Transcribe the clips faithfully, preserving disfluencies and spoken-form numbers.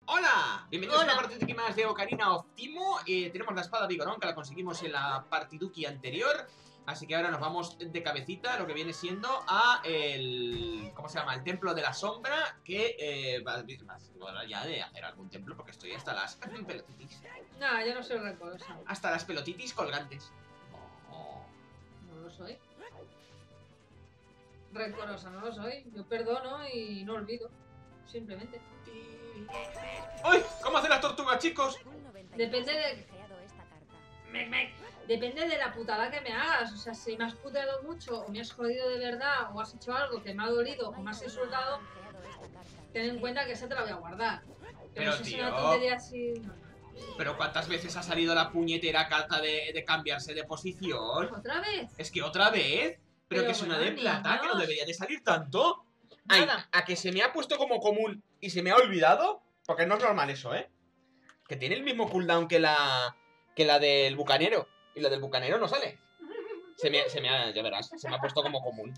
¡Hola! Bienvenidos Hola. a una partida más de Ocarina of Time. eh, Tenemos la espada Vigorón, que la conseguimos en la partiduki anterior. Así que ahora nos vamos de cabecita, lo que viene siendo a el... ¿cómo se llama? El Templo de la Sombra. Que eh, va va ya de hacer algún templo, porque estoy hasta las pelotitis. No, yo no soy rencorosa. Hasta las pelotitis colgantes. Oh. No lo soy. Rencorosa no lo soy. Yo perdono y no olvido. Simplemente. ¡Uy! ¿Cómo hacen las tortugas, chicos? Depende de... Mec, mec. Depende de la putada que me hagas. O sea, si me has puteado mucho, o me has jodido de verdad, o has hecho algo que me ha dolido, o me has insultado, ten en cuenta que esa te la voy a guardar. Pero, Pero, si es tío... una tontería así... No. Pero ¿cuántas veces ha salido la puñetera carta de, de cambiarse de posición? ¿Otra vez? Es que otra vez. Pero, Pero que es una bueno, de plata, niños. que no debería de salir tanto. Ay, Nada. a que se me ha puesto como común y se me ha olvidado. Porque no es normal eso, ¿eh? Que tiene el mismo cooldown que la que la del bucanero. Y la del bucanero no sale. Se me, se me ha, ya verás, se me ha puesto como común.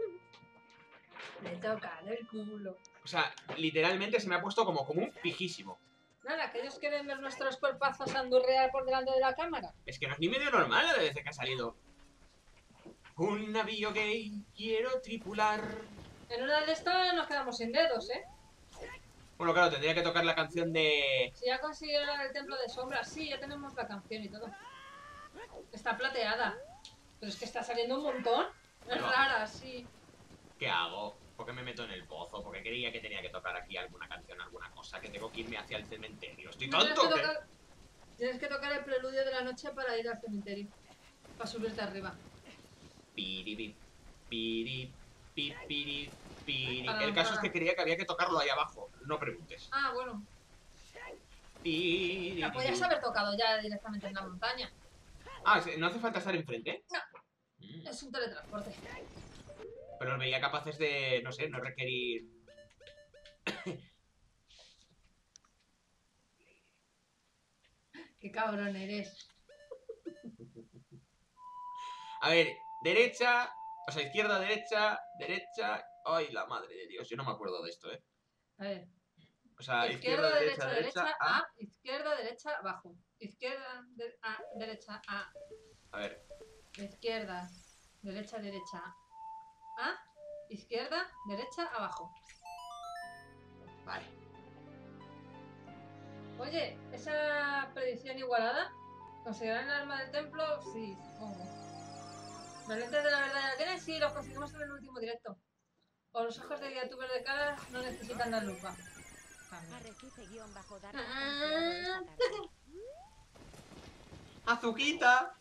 Me toca el culo. O sea, literalmente se me ha puesto como común fijísimo. Nada, que ellos quieren ver nuestros cuerpazos andurrear por delante de la cámara. Es que no es ni medio normal la de veces que ha salido. Un navío gay quiero tripular. En una de estas nos quedamos sin dedos, ¿eh? Bueno, claro, tendría que tocar la canción de... Si ya consiguieron el templo de sombras, sí, ya tenemos la canción y todo. Está plateada. Pero es que está saliendo un montón. Es Bueno. rara, sí. ¿Qué hago? ¿Por qué me meto en el pozo? Porque creía que tenía que tocar aquí alguna canción, alguna cosa. Que tengo que irme hacia el cementerio. ¿Estoy No, tienes, tonto? que ¿Qué? tocar, tienes que tocar el preludio de la noche para ir al cementerio. Para subirte arriba. Piripip, pirip, pip, pirip, pirip. Para, El caso para. es que creía que había que tocarlo ahí abajo. No preguntes. Ah, bueno. Pirip. La podías haber tocado ya directamente en la montaña. Ah, ¿no hace falta estar enfrente? No. Mm. Es un teletransporte. Pero los veía capaces de, no sé, no requerir... Qué cabrón eres. A ver, derecha... O sea, izquierda, derecha, derecha... Ay, la madre de Dios, yo no me acuerdo de esto, ¿eh? A ver. O sea, Izquierda, izquierda, derecha, derecha, derecha, A. A. Izquierda, derecha, abajo. Izquierda, de, A, derecha, A. A ver, Izquierda, derecha, derecha, A. Izquierda, derecha, abajo. vale. Oye, ¿esa predicción igualada? ¿Conseguirán el alma del templo? Sí, supongo. ¿Los lentes de la verdad ya tienen? Sí, los conseguimos en el último directo. O los ojos de youtuber de cara no necesitan la lupa. También. Ah. ¡Azuquita!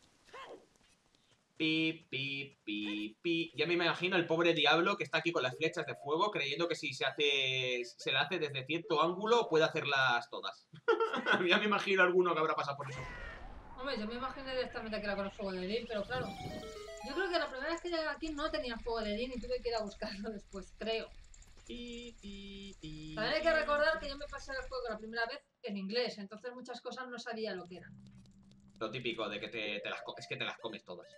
Pi, pi, pi, pi. Ya me imagino el pobre diablo que está aquí con las flechas de fuego, creyendo que si se hace se la hace desde cierto ángulo puede hacerlas todas. Ya me imagino alguno que habrá pasado por eso. Hombre, yo me imaginé directamente que era con el fuego de Din, pero claro. Yo creo que la primera vez que llegué aquí no tenía fuego de Din y tuve que ir a buscarlo después, creo. Pi, pi, pi, También hay que recordar que yo me pasé el juego la primera vez en inglés, entonces muchas cosas no sabía lo que eran. Lo típico de que te, te las es que te las comes todas.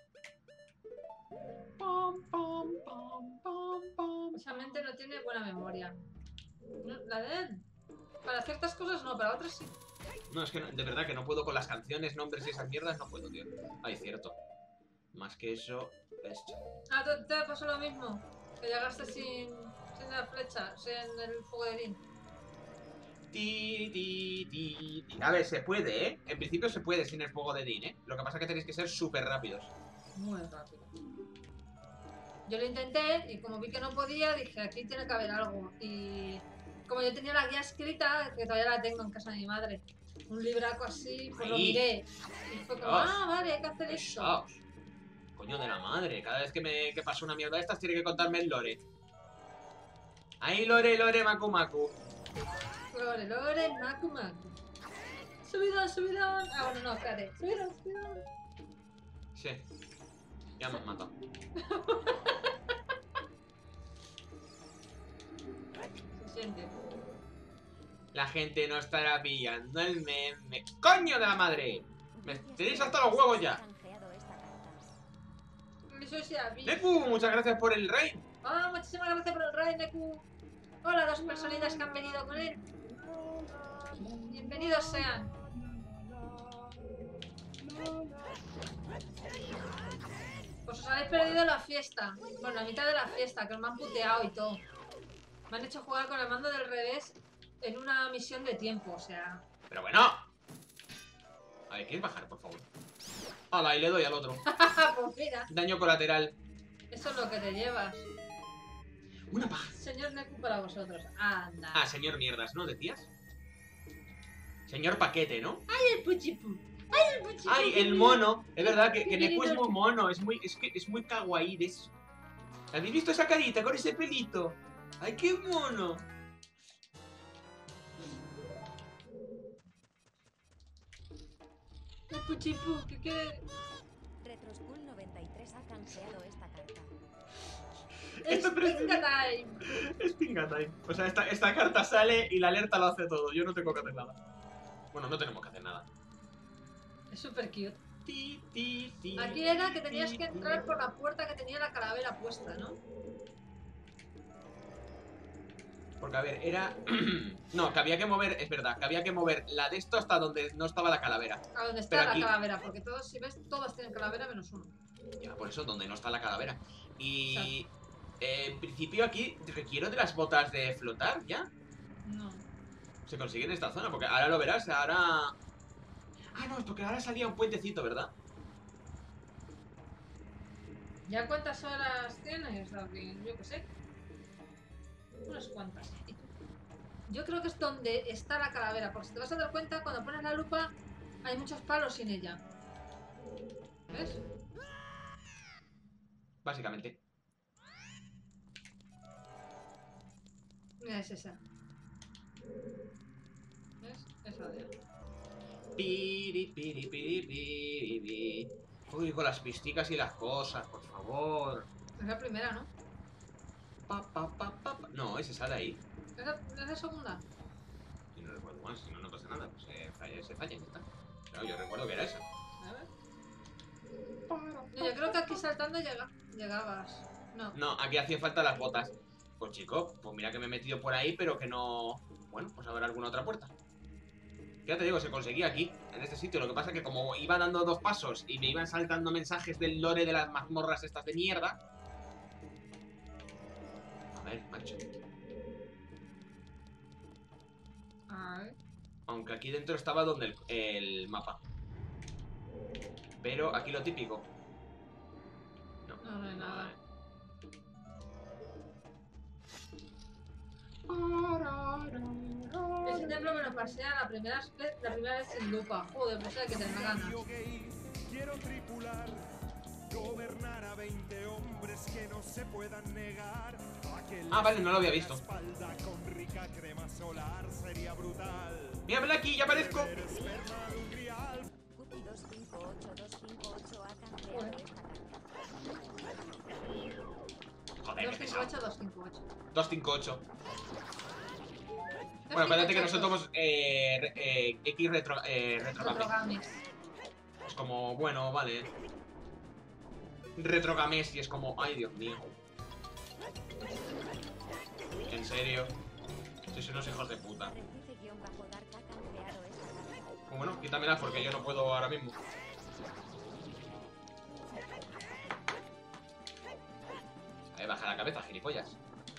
Esa mente no tiene buena memoria. No, la de él. Para ciertas cosas no, para otras sí. No, es que no, de verdad que no puedo con las canciones, nombres y esas mierdas, no puedo, tío. Ay, cierto. Más que eso, esto. Ah, ¿te, te pasó lo mismo? Que llegaste sin, sin la flecha, sin el fuego de Din. Ti, ti, ti, ti. A ver, se puede, ¿eh? En principio se puede sin el fuego de Din, ¿eh? Lo que pasa es que tenéis que ser súper rápidos. Muy rápido. Yo lo intenté y como vi que no podía, dije, aquí tiene que haber algo. Y como yo tenía la guía escrita, que todavía la tengo en casa de mi madre, un libraco así, pues lo Ahí. miré. Y fue como, Dios. ah, vale, hay que hacer esto. Pesaos. Coño de la madre. Cada vez que me que pasa una mierda de estas, tiene que contarme el lore. Ahí, lore, lore, macu, macu. Lore, lore, macu, macu. Subidón, subidón. Ah, bueno, no, espérate. Subidón, subidón. Sí. Ya me has matado. Se siente. La gente no estará pillando el meme. ¡Coño de la madre! Me tenéis hasta los huevos ya. Eso sí, a mí. Neku, muchas gracias por el raid. Ah, muchísimas gracias por el raid, Neku. Hola, dos personitas que han venido con él. Bienvenidos sean. Pues os habéis perdido la fiesta. Bueno, la mitad de la fiesta, que os me han puteado y todo. Me han hecho jugar con el mando del revés en una misión de tiempo, o sea... Pero bueno. A ver, ¿quieres bajar, por favor? Hala, y le doy al otro. Pues mira, Daño colateral. eso es lo que te llevas. Una paja. Señor Neku para vosotros. Anda. Ah, señor mierdas, ¿no? ¿Decías? Señor paquete, ¿no? ¡Ay, el puchipú! ¡Ay, el puchipú! ¡Ay, el mono! Es verdad que, que Neku es muy mono. Es muy, es que es muy kawaii. Es... ¿Habéis visto esa carita con ese pelito? ¡Ay, qué mono! El puchipú, ¿qué quiere? Retroschool noventa y tres ha canjeado esta carta. Es Esto parece- Pinga Time. Es pinga time. O sea, esta, esta carta sale y la alerta lo hace todo. Yo no tengo que hacer nada. Bueno, no tenemos que hacer nada. Es súper cute. Ti, ti, ti, Aquí era que tenías ti, que ti. entrar por la puerta que tenía la calavera puesta, ¿no? Porque, a ver, era... no, que había que mover... Es verdad, que había que mover la de esto hasta donde no estaba la calavera. A donde está Pero la aquí- calavera, porque todos, si ves, todas tienen calavera menos uno. Ya, por eso, donde no está la calavera. Y... eh, en principio aquí requiero de las botas de flotar, ¿ya? No. Se consigue en esta zona, porque ahora lo verás, ahora... Ah, no, porque ahora salía un puentecito, ¿verdad? ¿Ya cuántas horas tienes, David? Yo qué sé. Unas cuantas. Yo creo que es donde está la calavera, porque si te vas a dar cuenta, cuando pones la lupa hay muchos palos sin ella. ¿Ves? Básicamente. Mira, es esa. ¿Ves? Esa de ahí. Piri, piri, piri, piri, piri. Uy, con las pisticas y las cosas, por favor. Es la primera, ¿no? Pa, pa, pa, pa, pa. No, es esa de ahí. ¿Es la, es la segunda? Si no recuerdo mal, si no, no pasa nada. Pues se falla, se falla, ya está. Claro, yo recuerdo que era esa. A ver. No, yo creo que aquí saltando llega, llegabas. No. No, aquí hacía falta las botas. Pues chico, pues mira que me he metido por ahí, pero que no... Bueno, pues habrá alguna otra puerta. Ya te digo, se conseguía aquí, en este sitio. Lo que pasa es que como iba dando dos pasos y me iban saltando mensajes del lore de las mazmorras estas de mierda... A ver, macho. A ver. Aunque aquí dentro estaba donde el, el mapa. Pero aquí lo típico. No, No, no hay nada. Ese templo me lo pasé a la primera, la primera vez sin lupa. Joder, pues hay que tener ganas. Quiero tripular, gobernar a veinte hombres que no se puedan negar. Ah, vale, no lo había visto. Espalda con rica crema solar sería brutal. Mira, ven aquí, ya aparezco. Eres esperma de un grial. Cookie dos cinco ocho dos cinco ocho ha canjeado esta carta. Joder, qué pesado. dos cinco ocho, dos cinco ocho. Bueno, acuérdate que nosotros somos eh, re- eh, X retro, eh, retrogame. Retrogames. Es como, bueno, vale. Retrogames y es como, ay, Dios mío. En serio. Sois unos hijos de puta. Recife-Dark ha canjeado esta carta. Pues bueno, quítamela porque yo no puedo ahora mismo. A ver, baja la cabeza, gilipollas.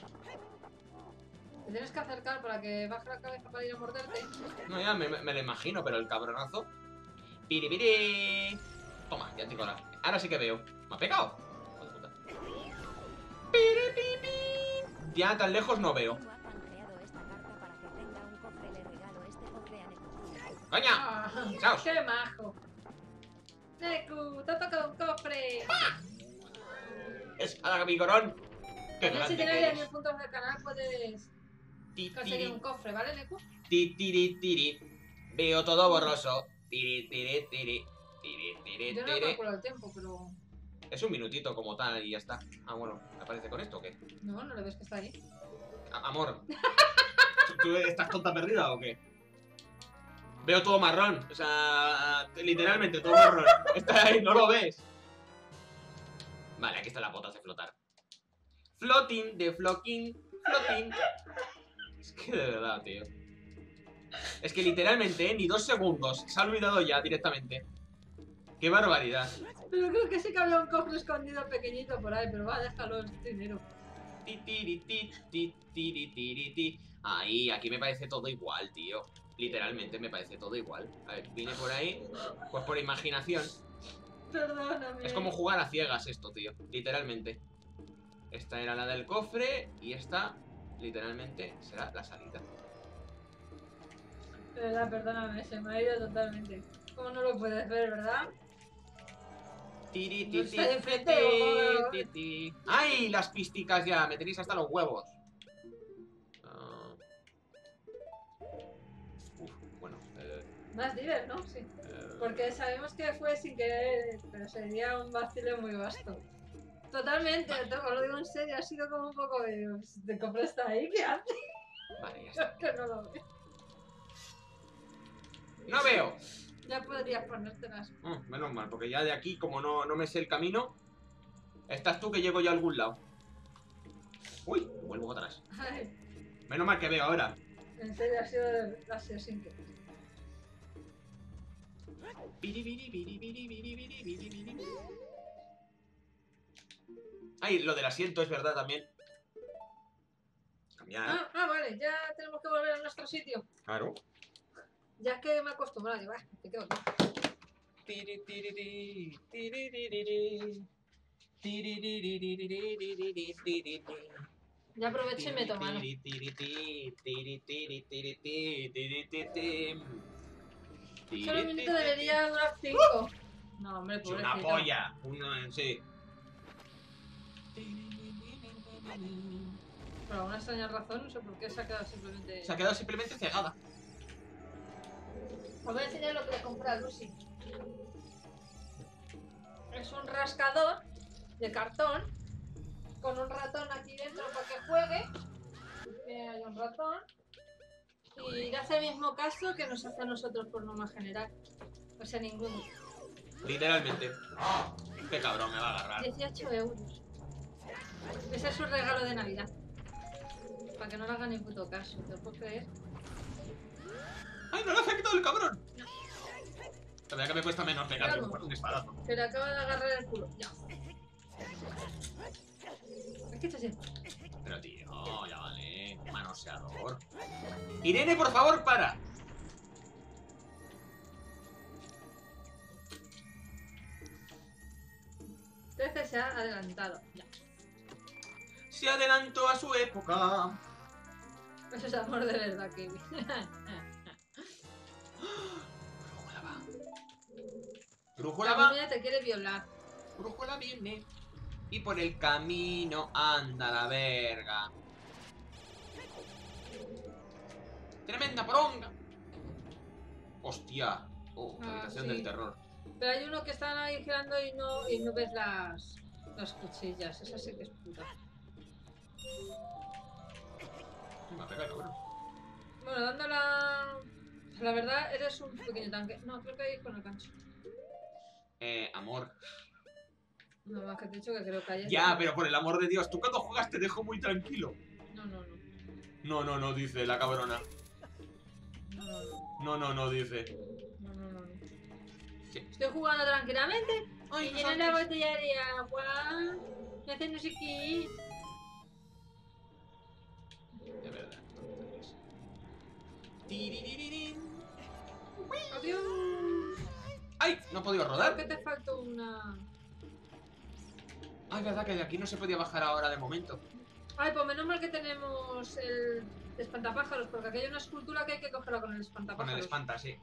Te tienes que acercar para que baje la cabeza para ir a morderte. No, ya me, me- me lo imagino, pero el cabronazo. Piri, piri. Toma, ya te cola. Ahora sí que veo. ¿Me ha pegado? Hijo de puta. Piri, pi, pi. Ya tan lejos no veo. Uno ha canjeado esta carta para que tenga un cofre. Le regalo este cofre a Neku. ¡Coña! Ah, Chaos. ¡Qué majo! Neku, te ha tocado un cofre. Es a la Vigorón. Qué También si grande tienes que diez eres. mil puntos del canal puedes Ti, conseguir tiri, un cofre, ¿vale, Neku? ti, tiri, tiri. Veo todo borroso. Tiri, tiri, tiri. Tiri, tiri, Yo no tiri. calculo el tiempo, pero... Es un minutito como tal y ya está. Ah, bueno, ¿te aparece con esto o qué? No, no le ves que está ahí. A- amor. ¿tú- ¿Tú estás tonta perdida o qué? Veo todo marrón. O sea, literalmente todo marrón. Está ahí, no lo ves. Vale, aquí están las botas de flotar. Floating, de flocking, floating. Es que de verdad, tío. Es que literalmente, ¿eh? Ni dos segundos. Se ha olvidado ya directamente. ¡Qué barbaridad! Pero creo que sí que había un cofre escondido pequeñito por ahí, pero va, déjalo, es dinero. Ti, tiri, ti, ti, tiri, tiri, ti. Ahí, aquí me parece todo igual, tío. Literalmente me parece todo igual. A ver, vine por ahí, pues por imaginación. Perdóname. Es como jugar a ciegas esto, tío. Literalmente. Esta era la del cofre y esta, literalmente, será la salida. De verdad, perdóname, se me ha ido totalmente. ¿Cómo no lo puedes ver, verdad? Tiri, ¿No ti, está ti, de frente ti, o- ti, ti. ¡Ay! Las pisticas ya. Me tenéis hasta los huevos. Ah. Uf, bueno. Eh, Más diver, ¿no? Sí. eh, Porque sabemos que fue sin querer, pero sería un vacile muy vasto. Totalmente, te- os lo digo en serio, ha sido como un poco de... ¿De cofre está ahí? ¿Qué hace? Vale, ya está. Que no lo veo. ¡No veo! Ya podrías ponértelas. Mm, menos mal, porque ya de aquí, como no, no me sé el camino, estás tú que llego yo a algún lado. Uy, vuelvo atrás. Ay, Menos mal que veo ahora. en serio, ha sido, de- ha sido sin querer. Biri, biri, biri, biri, biri, biri, biri, biri. Ay, lo del asiento es verdad también. Cambiar. Ah, ah, vale, ya tenemos que volver a nuestro sitio. Claro. Ya es que me he acostumbrado, va, te quedo aquí. Tiri, tiri, tiri, tiri, tiri, tiri. Tiri, tiri, tiri, tiri, tiri, tiri. Ya aprovecho y me tomo mano. Tiri, tiri, tiri, tiri, tiri, tiri, tiri, tiri, tiri. Tiri, Solo un minuto tiri, debería durar cinco. No, hombre, tiri. Una pobrecito. polla. Una, sí. Por alguna extraña razón, no sé por qué se ha quedado simplemente... Se ha quedado simplemente cegada. Os voy a enseñar lo que le compré a Lucy. Es un rascador de cartón con un ratón aquí dentro para que juegue. Tiene ahí un ratón. Y le hace el mismo caso que nos hace a nosotros por norma general. O sea, ninguno. Literalmente. Qué cabrón, me va a agarrar. dieciocho euros. Ese es su regalo de Navidad. Para que no le hagan ni puto caso, ¿te lo puedo creer? ¡Ay, no le hace quitado el cabrón! La verdad que me cuesta menos pegarle Claro. un, un espadazo. Que le acaba de agarrar el culo. Ya. ¿Qué estás haciendo? Pero tío, ya vale. Manoseador. Irene, por favor, para. trece se ha adelantado. Ya. Se adelantó a su época. Eso es amor de verdad, Kiwi. Brújula va. Brújula La va. niña te quiere violar. Brújula viene. Y por el camino anda la verga. Tremenda poronga. Hostia. Oh, Ah, habitación sí. del terror. Pero hay uno que está ahí girando y no, y no ves las, las cuchillas. Esa sí que es puta. Me ha pegado, cabrón. Bueno, dando la... La verdad, eres un pequeño tanque. No, creo que hay con el gancho. Eh, amor. Nada más que te he dicho que creo que hay... Ya, pero por el amor de Dios, tú cuando juegas te dejo muy tranquilo. No, no, no. No, no, no, dice la cabrona. No, no, no. No, no, no, dice. No, no, no, no. Sí. Estoy jugando tranquilamente. Ay, Y no lleno la saltes. botella de agua. Me hacen no sé qué. De verdad, no me toques. Tiririririn. Adiós. ¡Ay! No he podido Creo rodar. que te faltó una... Ay, es verdad que de aquí no se podía bajar ahora de momento. Ay, pues menos mal que tenemos el espantapájaros, porque aquí hay una escultura que hay que cogerla con el Con espantapájaros. el espanta, sí.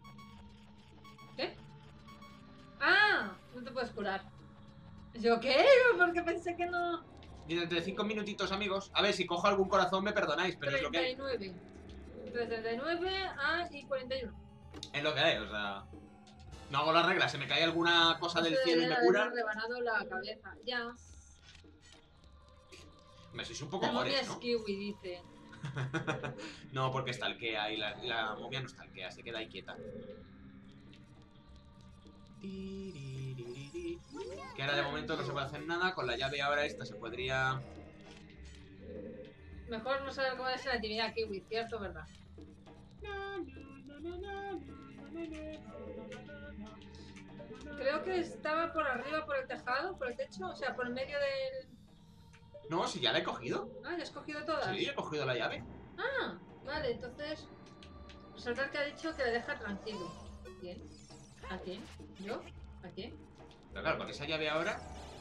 ¿Qué? ¡Ah! No te puedes curar. ¿Yo qué? Porque pensé que no... Y dentro de cinco minutitos, amigos. A ver, si cojo algún corazón me perdonáis, pero es lo que hay. treinta y nueve. treinta y nueve ah, y cuarenta y uno. Es lo que hay, o sea... No hago las reglas, se me cae alguna cosa del Eso cielo y me debería cura. haberme rebanado la cabeza. Ya. Me sois un poco La momia mores, es ¿no? kiwi, dice. No, porque estalquea y la, la momia no estalquea, se queda ahí quieta. Tiriririrí. Que ahora de momento no se puede hacer nada. Con la llave ahora esta se podría... Mejor no saber cómo es la actividad kiwi, ¿cierto? ¿Verdad? Creo que estaba por arriba, por el tejado, por el techo, o sea, por el medio del... No, si ya la he cogido. Ah, ¿ya has cogido todas? Sí, he cogido la llave. Ah, vale, entonces... Resulta que ha dicho que le deja tranquilo. ¿Quién? ¿A quién? ¿Yo? ¿A quién? Pero claro, con esa llave ahora...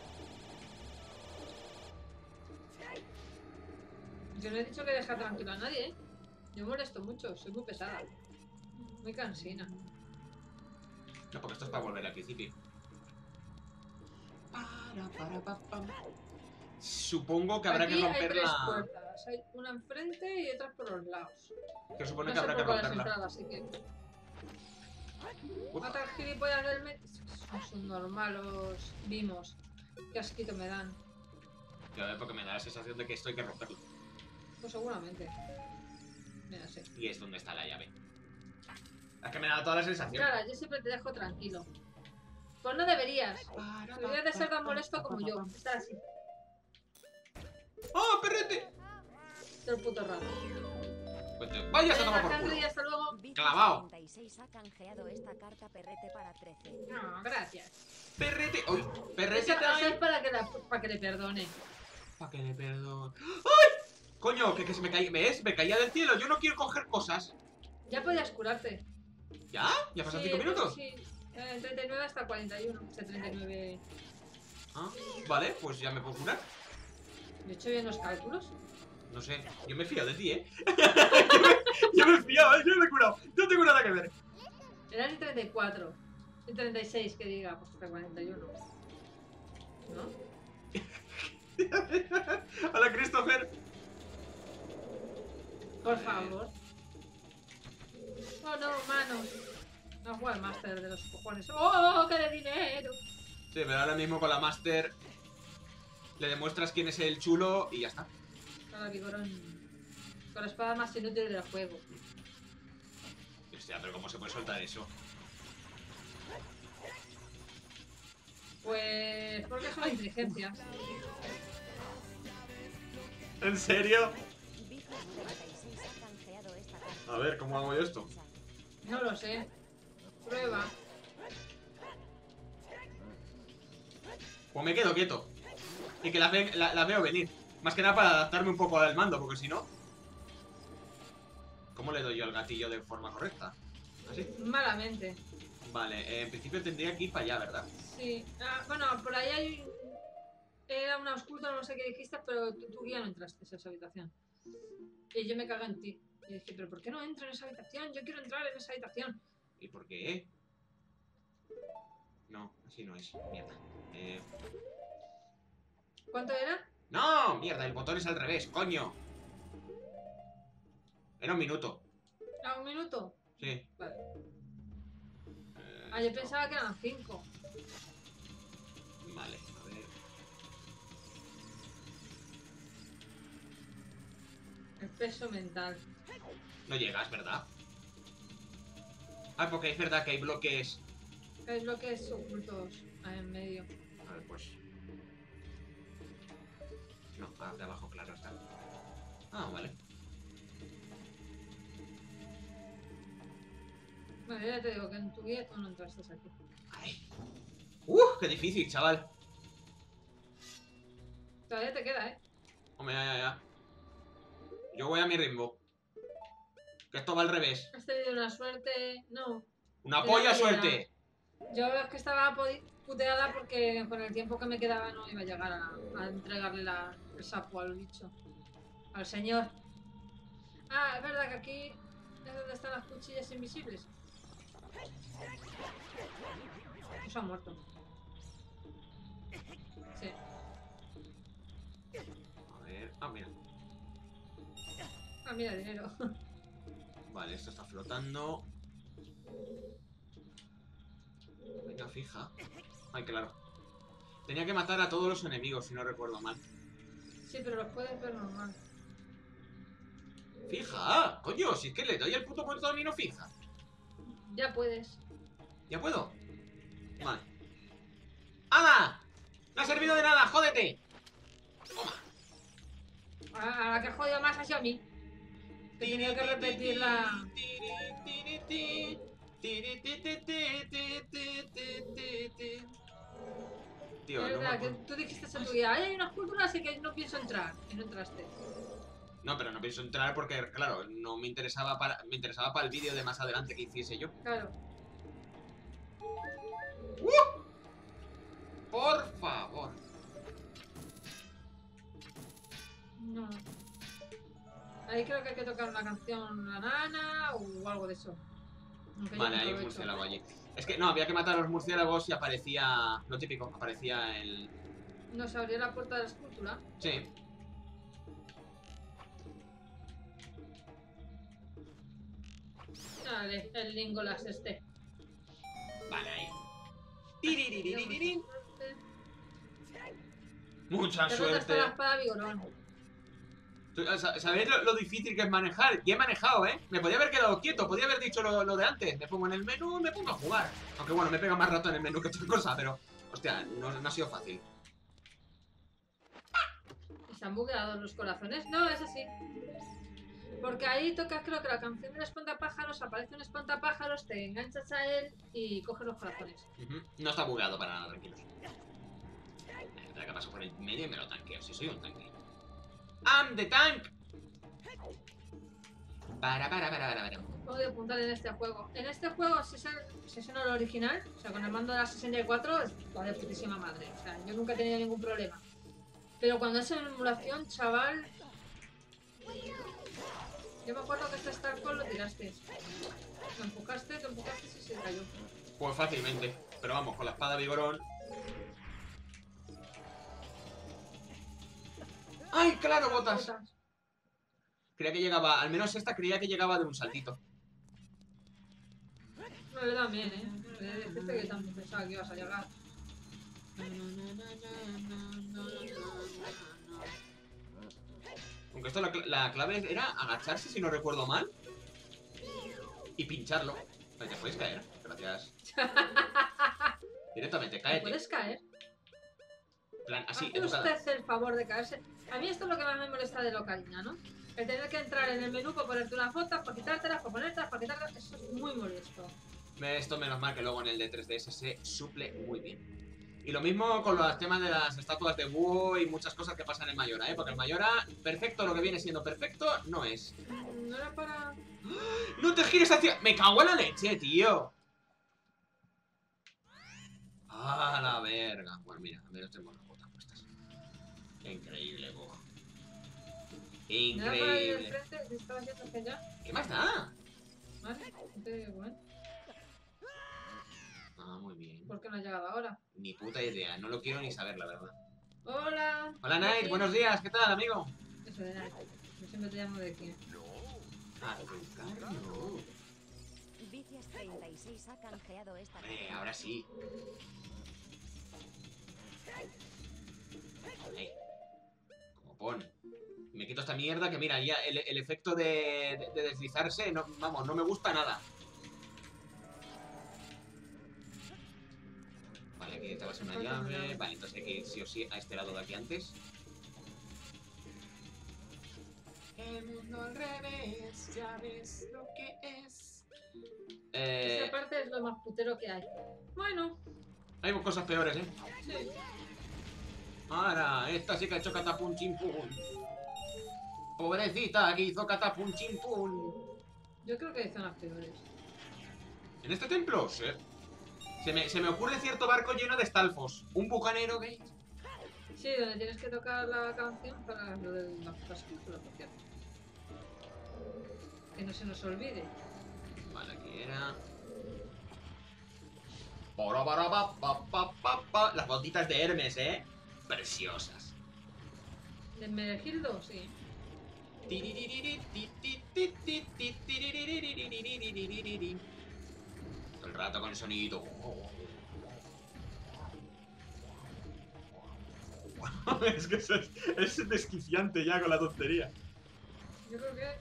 Yo no he dicho que deja tranquilo a nadie, ¿eh? Yo molesto mucho, soy muy pesada. Muy cansina. No, porque esto es para volver al principio. Para, para, pa, pam. Supongo que habrá Aquí que hay tres romperla. puertas. Hay una enfrente y otras por los lados. Que supone No que sé habrá que por cuál has romperla. entrado, así que... Upa. Mata al gilipollas del medio. Son subnormalos vimos. Qué asquito me dan. Ya ve, porque me da la sensación de que esto hay que romperlo. Pues seguramente. Mira, sí. Y es donde está la llave. Es que me da toda la sensación. Cara, yo siempre te dejo tranquilo. Pues no deberías. Deberías de ser tan molesto como yo. Estar así. ¡Oh, perrete! Todo el puto rato. Pues te vayas a tomar por Henry, culo. hasta luego. Clavao. treinta y seis ha canjeado esta carta perrete para trece. No, gracias. Perrete. ¡Uy! Eso, Perrete eso es time. para que, la- para que le perdone. Para que le perdone. ¡Ay! Coño, que, que se me caía. ¿Ves? Me caía del cielo. Yo no quiero coger cosas. Ya podías curarte. ¿Ya? ¿Ya pasan Sí, cinco minutos? Sí, en treinta y nueve hasta cuarenta y uno. O sea, treinta y nueve. Ah, vale, pues ya me puedo curar. ¿Me he hecho bien los cálculos? No sé, yo me fío de ti, ¿eh? yo, me, yo me fiaba, yo me he curado. No tengo nada que ver. Eran el treinta y cuatro. El treinta y seis, que diga, pues hasta cuarenta y uno. ¿No? Hola, Christopher. Por favor. Oh no, manos. No juega el máster de los cojones. ¡Oh, qué de dinero! Sí, pero ahora mismo con la Master le demuestras quién es el chulo y ya está. Cada vigorón. Con la espada más inútil del juego. Hostia, pero ¿cómo se puede soltar eso? Pues... porque es una inteligencia. ¿En serio? Bici treinta y seis ha canjeado esta carta. A ver, ¿cómo hago yo esto? No lo sé. Prueba. Pues me quedo quieto. Y que la, ve- la, la veo venir. Más que nada para adaptarme un poco al mando, porque si no... ¿Cómo le doy yo al gatillo de forma correcta? ¿Así? Malamente. Vale, eh, en principio tendría que ir para allá, ¿verdad? Sí. Ah, bueno, por ahí hay... Era una osculta, no sé qué dijiste, pero tú, tú ya no entraste a esa habitación. Y yo me cago en ti. Y dije, ¿pero por qué no entro en esa habitación? Yo quiero entrar en esa habitación. ¿Y por qué? No, así no es. Mierda. Eh... ¿Cuánto era? ¡No! Mierda, el botón es al revés, coño. Era un minuto. ¿A un minuto? Sí. Vale. Eh, Ah, yo esto- pensaba que eran cinco. Vale, a ver. El peso mental. No llegas, ¿verdad? Ah, porque es verdad que hay bloques. Hay bloques ocultos ahí en medio. A ver, pues. No, ah, de abajo, claro está. Ah, vale. Bueno, ya te digo que en tu guía tú no entraste aquí. Ay. ¡Uh! ¡Qué difícil, chaval! Todavía te queda, ¿eh? Hombre, ya, ya, ya. Yo voy a mi ritmo. Que esto va al revés. Has tenido una suerte... No. ¡Una Te polla da suerte! Yo es que estaba podi- puteada porque con el tiempo que me quedaba no iba a llegar a, a entregarle la, el sapo al bicho. Al señor. Ah, es verdad que aquí es donde están las cuchillas invisibles. Pues ha muerto. Sí. A ver. Ah, mira. Ah, mira, dinero. Vale, esto está flotando. Venga, fija. Ay, claro. Tenía que matar a todos los enemigos, si no recuerdo mal. Sí, pero los puedes ver normal. ¡Fija! ¡Coño! Si es que le doy el puto botón y no fija. Ya puedes. ¿Ya puedo? Vale. ¡Hala! ¡No ha servido de nada! ¡Jódete! Toma. A, a la que ha jodido más ha sido a mí. Que tenía que repetir la... Tío, Es no, me verdad, que acuerdo. tú dijiste a tu guía, "Ay, hay una escultura, así que no pienso entrar". Y no entraste. No, pero no pienso entrar porque, claro, no me interesaba para, me interesaba para el vídeo de más adelante que hiciese yo. Claro. ¡Uh! Por favor. No. Ahí creo que hay que tocar una canción la nana o algo de eso. Aunque yo Vale, nunca hay lo un he hecho. murciélago allí. Es que no, había que matar a los murciélagos y aparecía lo típico, aparecía el... Nos abrió la puerta de la escultura. Sí. Vale, el Lingolas este. Vale, ahí. Tiriririririri. Mucha ¿De dónde está suerte. la espada vigorón? Tú, sa- ¿Sabéis lo, lo difícil que es manejar? Y he manejado, ¿eh? Me podía haber quedado quieto, podía haber dicho lo, lo de antes. Me pongo en el menú, me pongo a jugar. Aunque bueno, me pega más rato en el menú que otra cosa, pero... Hostia, no, no ha sido fácil. ¿Están bugueados los corazones? No, es así. Porque ahí tocas, creo que la canción del espantapájaros, aparece un espantapájaros, te enganchas a él y coges los corazones. Ujú. No está bugueado para nada, tranquilos. La que paso por el medio y me lo tanqueo, si soy un tanque. I'm the tank. Para, para, para, para, para. Puedo de apuntar en este juego. En este juego, si es, el, si es en el original, o sea, con el mando de la sesenta y cuatro, es va de putísima madre. O sea, yo nunca he tenido ningún problema. Pero cuando es en emulación, chaval... Yo me acuerdo que este Starfall lo tiraste. Lo empujaste, lo empujaste y se cayó. Pues fácilmente. Pero vamos, con la espada vigorón. ¡Ay, claro, botas! Botas. Creía que llegaba, al menos esta creía que llegaba de un saltito. No, yo también, ¿eh? Me dijiste que también pensaba que ibas a llegar. Aunque esto la, cl- la clave era agacharse, si no recuerdo mal. Y pincharlo. Ahí te puedes caer. Gracias. Directamente, ¿Te cáete. puedes caer? Plan, así, Hace educada. usted el favor de caerse. A mí esto es lo que más me molesta de Locarina, ¿no? El tener que entrar en el menú para ponerte una foto, para quitártelas, para ponértelas, para quitártelas. Eso es muy molesto. Me- Esto menos mal que luego en el de tres D S se suple muy bien. Y lo mismo con los temas de las estatuas de búho y muchas cosas que pasan en Mayora, ¿eh? Porque en Mayora, perfecto, lo que viene siendo perfecto, no es. No era para... ¡No te gires hacia...! ¡Me cago en la leche, tío! ¡Ah, la verga! Bueno, mira, a ver, tenemos las botas puestas. Increíble, búho. No era para ir de Increíble. frente, te estaba haciendo hacia allá. ¿Qué más da? ¿Vale? Entonces, bueno, Ah, muy bien. ¿por qué no has llegado ahora? Ni puta idea, no lo quiero ni saber, la verdad. Hola. Hola, Night, Aquí. buenos días, ¿qué tal, amigo? Eso de Night. Yo siempre te llamo de aquí. Ah, Ricardo. Vicias treinta y seis ha canjeado esta. Eh, ahora sí. Ahí. Como pon. Me quito esta mierda que mira, ya el, el efecto de, de, de deslizarse, no, vamos, no me gusta nada. Vale, aquí te va a ser una llave. Vale, entonces hay que ir sí o sí a este lado de aquí antes. El mundo al revés, ya ves lo que es. Eh, Esa parte es lo más putero que hay. Bueno, hay cosas peores, ¿eh? sí. Ahora, esta sí que ha hecho catapum chimpum. Pobrecita, que hizo catapum chimpum. Yo creo que hay zonas peores. ¿En este templo? Sí. Se me, se me ocurre cierto barco lleno de estalfos. Un bucanero, ¿veis? Sí, donde tienes que tocar la canción para lo de la puta escultura, por cierto. Que no se nos olvide. Vale, aquí era. Para, para, pa, pa, pa, pa, pa. Las botitas de Hermes, ¿eh? Preciosas. ¿De Meregildo? Sí. Todo el rato con el sonido. Es que es, es desquiciante ya con la tontería. Yo creo que... Es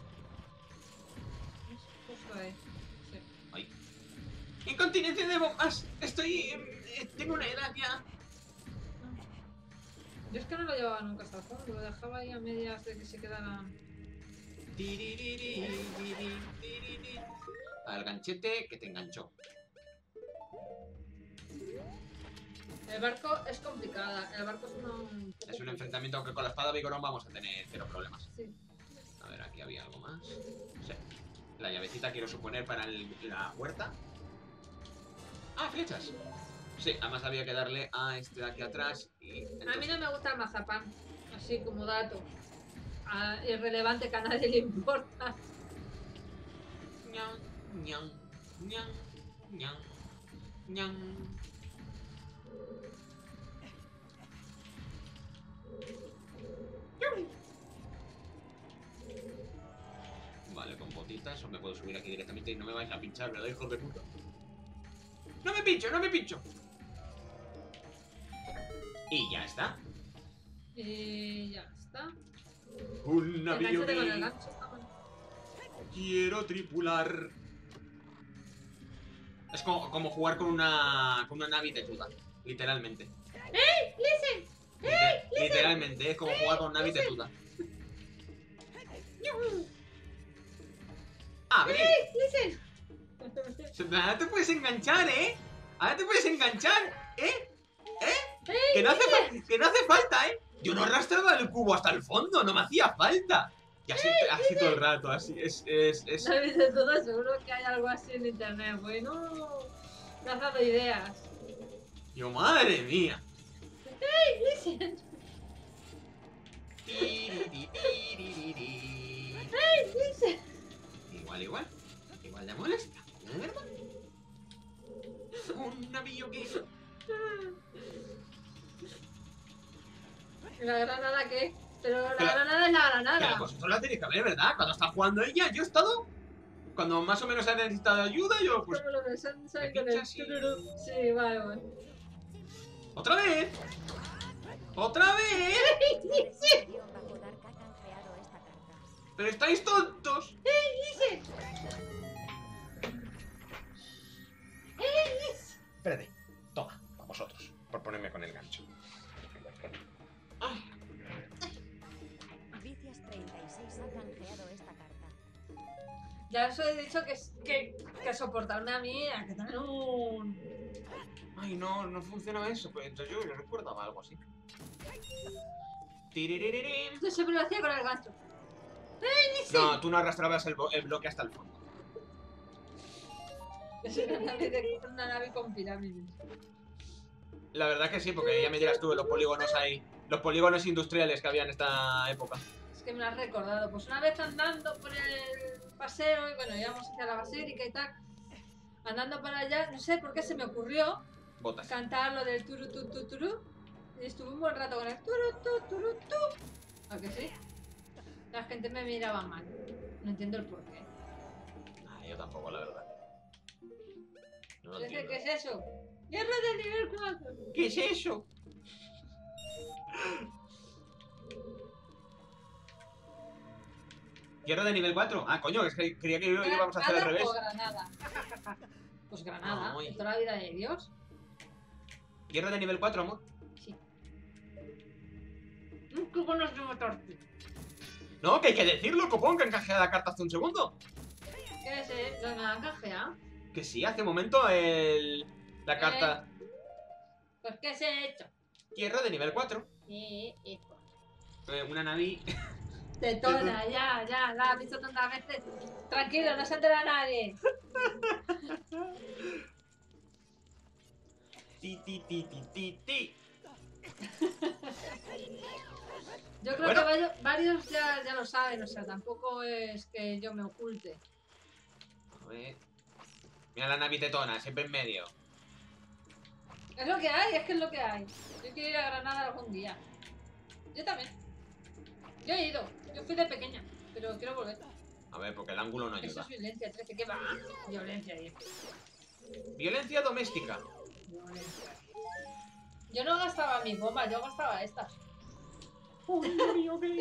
justo ahí. Sí. Ay. Incontinencia de bombas. Estoy... eh, tengo una edad ya. Yo es que no lo llevaba nunca hasta el fondo, lo dejaba ahí a medias de que se quedara... Al ganchete que te enganchó. El barco es complicada. El barco es un... Es un enfrentamiento que con la espada vigorón vamos a tener cero problemas. Sí. A ver, aquí había algo más. Sí. La llavecita quiero suponer para el- la huerta. Ah, flechas. Sí, además había que darle a este de aquí atrás y... A mí entonces- no me gusta el mazapán. Así como dato. Ah, irrelevante que a nadie le importa. Ñan, ñan, ñan, ñan, ñan. Vale, con botitas o me puedo subir aquí directamente y no me vais a pinchar, ¿verdad, hijos de puta? ¡No me pincho, no me pincho! Y ya está. Y ya está. Un navío Engánchate con el que gancho. Ah, bueno. quiero tripular. Es como, como jugar con una con una nave tetuda, literalmente. ¡Ey! ¡Listen! Liter- literalmente, es como jugar con una nave tetuda. ¡Abre! ¡Listen! Ahora te puedes enganchar, ¿eh? Ahora te puedes enganchar, ¿eh? ¿Eh? Que no hace, fa- que no hace falta, ¿eh? Yo no arrastraba el cubo hasta el fondo, no me hacía falta. Y así, así todo el rato, así es, es, es... ¿Sabes de todo? Seguro que hay algo así en internet. Bueno, me has dado ideas. Yo, madre mía. Listen. Tiriri, tiririri. Listen. Igual, igual. Igual de molesta, ¿de verdad? Un navío que... ¿La granada qué? Pero la Pero- granada es la Que granada. vosotros la tenéis que ver, ¿verdad? Cuando está jugando ella, yo he estado... Cuando más o menos ha necesitado ayuda, yo pues... Como lo de Sunshine me con el pinchas y- tururú. Sí, vale, vale. ¡Otra vez! ¡Otra vez! Bajo Dark ha canjeado esta carta. ¡Pero estáis tontos! Espérate. Toma, para vosotros. Por ponerme con el gancho. Ay, Vicias treinta y seis ha canjeado esta carta. Ya os he dicho que, es- que, que soportarme a mí hay que tener un... ay, no, no funcionaba eso. Pues entonces yo yo recordaba algo así. Tiririririm. Yo siempre lo hacía con el gancho. No, tú no arrastrabas el, bo- el bloque hasta el fondo. Es una nave, de, una nave con pirámides. La verdad que sí, porque ya me dirás tú, los polígonos ahí. Los polígonos industriales que había en esta época. Es que me lo has recordado. Pues una vez andando por el paseo, y bueno, íbamos hacia la basílica y tal, andando para allá, no sé por qué se me ocurrió Botas. cantar lo del turu tu tu turu. Y estuve un buen rato con el turu tu turu tu. ¿A que sí? La gente me miraba mal. No entiendo el porqué. Ah, yo tampoco, la verdad. No lo ¿Qué, entiendo. ¿Qué es eso? ¡Guerra del nivel cuatro! ¿Qué es eso? ¿Guerra de nivel cuatro? Ah, coño, es que creía que íbamos a hacer al ¿Granada revés. o granada? Pues granada, Ay. de toda la vida de Dios. ¿Guerra de nivel cuatro, amor? Sí. Mm, ¡Qué ganas de matarte! No, que hay que decirlo, copón, que encajé la carta hace un segundo. ¿Qué es, eh? ¿La naranja? Que sí, hace un momento el... la carta... Pues ¿qué se ha hecho? Guerra de nivel cuatro. Eh, eh, Eh, una naví... Tetona, ya, ya, la has visto tantas veces. Tranquilo, no se entera nadie. Ti, ti, ti, ti, ti, ti. Yo creo Bueno. que varios, varios ya, ya lo saben, o sea, tampoco es que yo me oculte. A ver... Mira la naví tetona, siempre en medio. Es lo que hay, es que es lo que hay. Yo quiero ir a Granada algún día. Yo también. Yo he ido, yo fui de pequeña, pero quiero volver. A ver, porque el ángulo no Eso ayuda. es violencia trece, ¿qué va? Violencia diez. Violencia doméstica. Violencia. Yo no gastaba mis bombas, yo gastaba estas. Uy, Dios mío,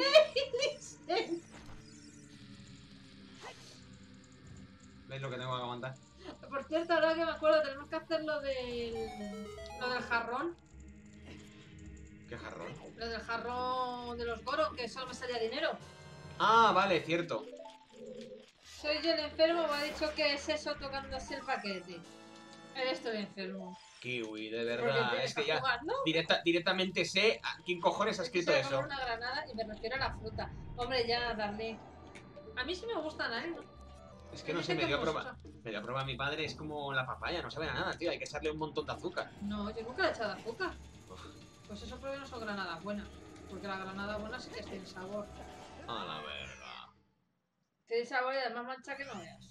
¿Ves lo que tengo que aguantar? Por cierto, ahora que me acuerdo, tenemos que hacer lo del, lo del jarrón. ¿Qué jarrón? Lo del jarrón de los Goron, que solo me salía dinero. Ah, vale, cierto. ¿Soy yo el enfermo o ha dicho que es eso tocándose el paquete? Eres tú el enfermo. Kiwi, de Porque verdad. te Es que estás ya jugando. directa, directamente sé a quién cojones ha Es que escrito se eso. come una granada y me refiero a la fruta. Hombre, ya, darle. A mí sí me gustan, ¿eh? ¿No? Es que no sé, Dice me que dio a es probar. musa. Me dio a probar mi padre, es como la papaya, no sabe a nada, tío. Hay que echarle un montón de azúcar. No, yo nunca le he echado azúcar. Uf, Pues eso porque no son granadas buenas. Porque la granada buena sí que tiene sabor. a la verga. Tiene sabor y además mancha que no veas.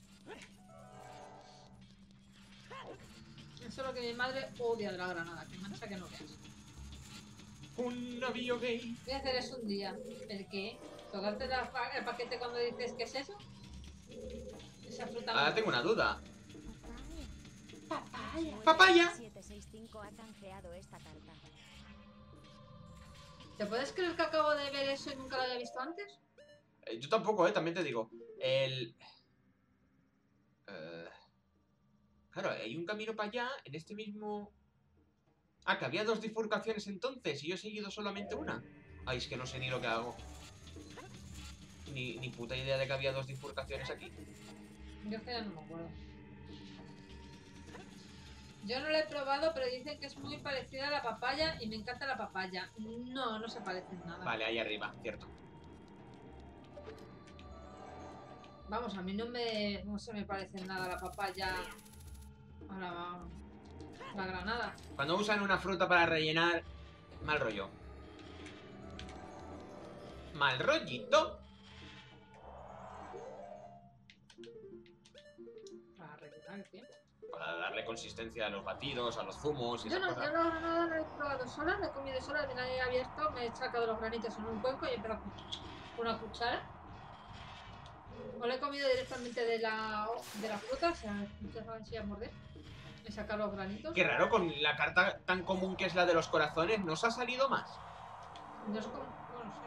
Eso es lo que mi madre odia de la granada, que mancha que no veas. Un navío gay. Voy a hacer eso un día. ¿El qué? ¿Tocarte la pa- el paquete cuando dices qué es eso? Esa fruta. Ahora no- tengo una duda. Papaya. ¡Papaya! siete seis cinco ha canjeado esta carta. ¿Te puedes creer que acabo de ver eso y nunca lo había visto antes? Eh, yo tampoco, eh, también te digo. El. Eh, Claro, hay un camino para allá, en este mismo. Ah, que había dos bifurcaciones entonces, y yo he seguido solamente una. Ay, es que no sé ni lo que hago. Ni, ni puta idea de que había dos bifurcaciones aquí. Yo es que ya no me acuerdo. Yo no lo he probado, pero dicen que es muy parecida a la papaya y me encanta la papaya. No, no se parecen nada. Vale, ahí arriba, cierto. Vamos, a mí no me no se me parece nada la papaya a la, la granada. Cuando usan una fruta para rellenar, mal rollo. Mal rollito. Para rellenar el tiempo. Para darle consistencia a los batidos, a los zumos y Yo esas no, cosas. yo la granada la he probado sola, la he comido sola, me la he abierto, me he sacado los granitos en un cuenco y he empezado con una cuchara. O la he comido directamente de la, de la fruta, o sea, muchas veces a morder. He sacado los granitos. Qué raro, con la carta tan común que es la de los corazones, ¿no os ha salido más? No sé cómo, no sé.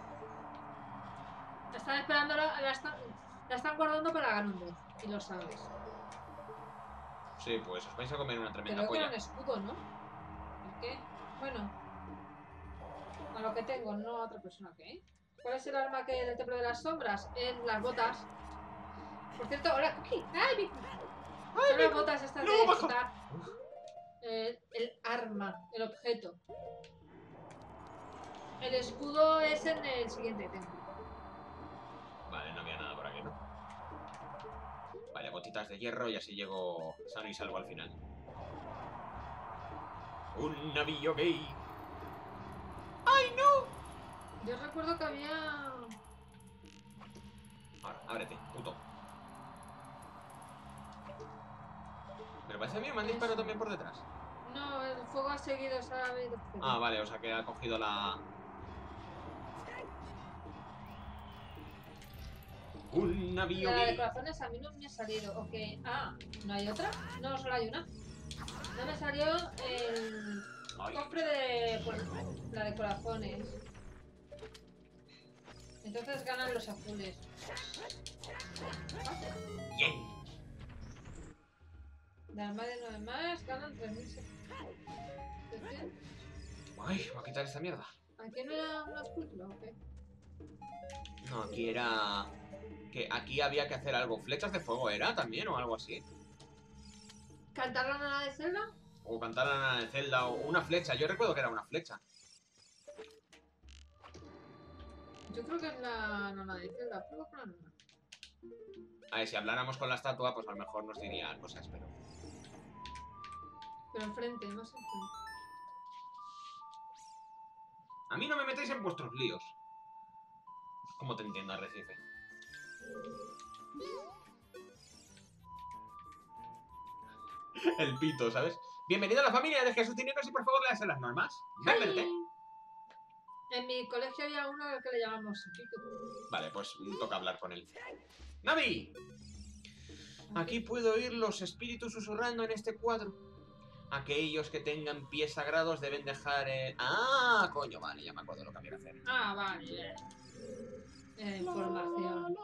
La están esperando, la, la, están, la están guardando para Ganondorf, y lo sabes. Sí, pues os vais a comer una tremenda Creo que era polla. un escudo, ¿no? ¿El qué? Bueno. A lo que tengo, no a otra persona, ¿qué? ¿Cuál es el arma que del templo de las sombras? En las botas. Por cierto, hola, Cookie. ¡Ay, mi... Son las botas estas no, de baja. chutar. Eh, el arma, el objeto. El escudo es en el siguiente templo. Vale, no había nada por aquí, ¿no? Vale, botitas de hierro y así llego sano y salvo al final. Un navío gay. ¡Ay, no! Yo recuerdo que había... Ahora, ábrete, puto. Pero parece a mí, me han disparado también por detrás. No, el fuego ha seguido, ¿sabes? Ah, vale, o sea que ha cogido la... Un navío La de gay. corazones a mí no me ha salido. Ok. Ah, ¿no hay otra? No, solo hay una. No me salió el Ay, cofre de... pues, la de corazones. Entonces ganan los azules. bien. De arma de nueve más ganan tres mil setecientos. Ay, voy a quitar esta mierda. ¿Aquí no era una escultura o qué? No, aquí era... Que aquí había que hacer algo. ¿Flechas de fuego era también o algo así? ¿Cantar la nana de Zelda? O cantar la nana de Zelda o una flecha. Yo recuerdo que era una flecha. Yo creo que es la nana de Zelda. Prueba con la nana. A ver, si habláramos con la estatua, pues a lo mejor nos diría cosas, pero... Pero enfrente, más enfrente. A mí no me metéis en vuestros líos. ¿Cómo te entiendo, Arrecife? El pito, ¿sabes? Bienvenido a la familia de Jesús Tineros y por favor léase las normas. Verte. ¡Ay! En mi colegio había uno al que le llamamos Pito. Vale, pues toca hablar con él. ¡Navi! Aquí puedo oír los espíritus susurrando en este cuadro. Aquellos que tengan pies sagrados deben dejar el... ¡Ah! Coño, vale, ya me acuerdo lo que había que hacer. Ah, vale. Eh, información.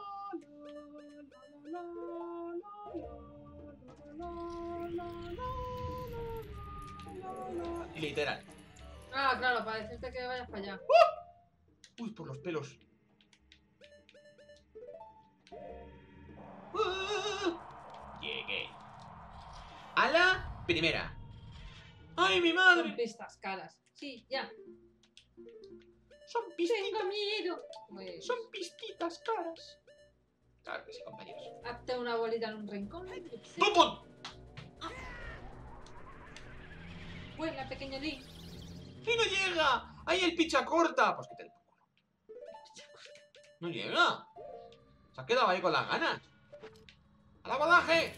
Literal. Ah, claro, para decirte que vayas para allá. Uy, por los pelos. A la primera. ¡Ay, mi Son madre! pistas caras. Sí, ya. Son Tengo pistitas. miedo. Pues, Son pistitas caras. Claro que sí, compañeros. hazte una bolita en un rincón. yo qué sé. ¡Pum! Vuela, pequeño Lee. ¡Y no llega! ¡Ay, el picha corta! Pues que te... No llega. Se ha quedado ahí con las ganas. ¡Al abordaje!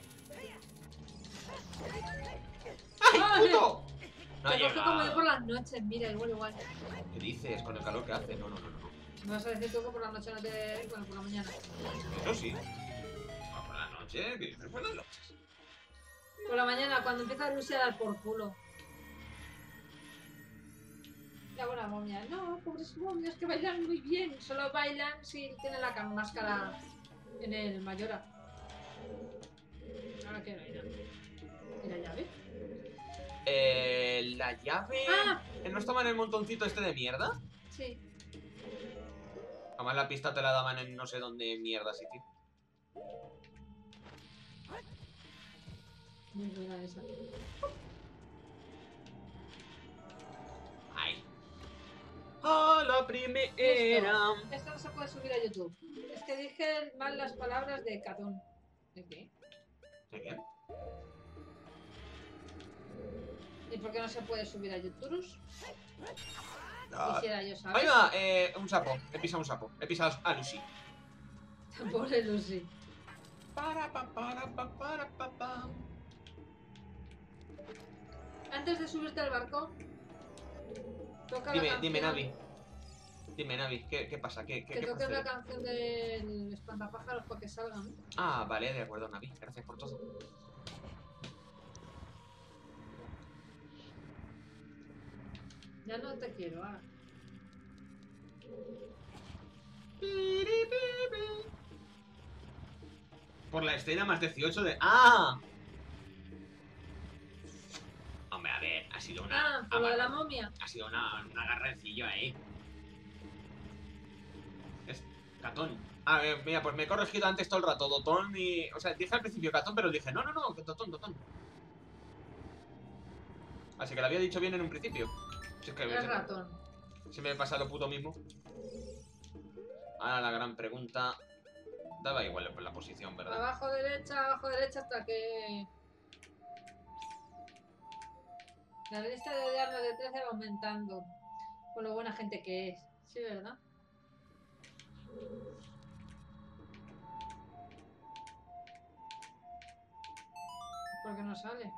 ¡Ay, ¡Ay! puto! No ha Te coge como yo llegado. por las noches, mira, igual, igual. ¿Qué dices? Con el calor que hace. No, no, no, no. Me vas a decir tú que por la noche no te... Bueno, por la mañana. Eso sí. Ah, por la noche. ¿Qué dices? Por las noches. Por la mañana, cuando empieza Lucy a dar por culo. La buena momia. No, pobres momias que bailan muy bien. Solo bailan si tienen la cam- máscara en el Mayora. Ahora que no hay nada. ¿Y la llave? Eh, la llave... ¡Ah! ¿No estaba en el montoncito este de mierda? Sí. Además la pista te la daban en no sé dónde mierda sitio. Muy buena esa. Ay. A la primera. Esto no se puede subir a YouTube. Es que dije mal las palabras de Catón. ¿De qué? ¿De qué? ¿Y por qué no se puede subir a YouTube? Ah. Quisiera yo saber. Ahí va, eh, un sapo. He pisado un sapo. He pisado a Lucy. Pobre Lucy. Para, pa, para, pa, para, pa, pa. Antes de subirte al barco, toca Dime, la canción. dime, Navi. Dime, Navi, ¿qué, qué pasa? ¿Qué, qué, Que qué toques la procede? canción del espantapájaros para que salgan. Ah, vale, de acuerdo, Navi. Gracias por todo. Ya no te quiero, ahora. Por la escena más dieciocho de... ¡Ah! Hombre, a ver, ha sido una... Ah, por lo de la agarra- momia. Ha sido una, un agarrecillo ahí. Es Catón. Ah, eh, mira, pues me he corregido antes todo el rato. Dotón y... O sea, dije al principio Catón, pero dije, no, no, no, que Dotón, Dotón. Así que lo había dicho bien en un principio. Si es que Es se, ratón. se me pasa lo puto mismo. Ahora la gran pregunta... Daba igual la posición, ¿verdad? Abajo derecha, abajo derecha hasta que... La lista de diablos de trece va aumentando. Con lo buena gente que es. Sí, ¿verdad? ¿Por qué no sale?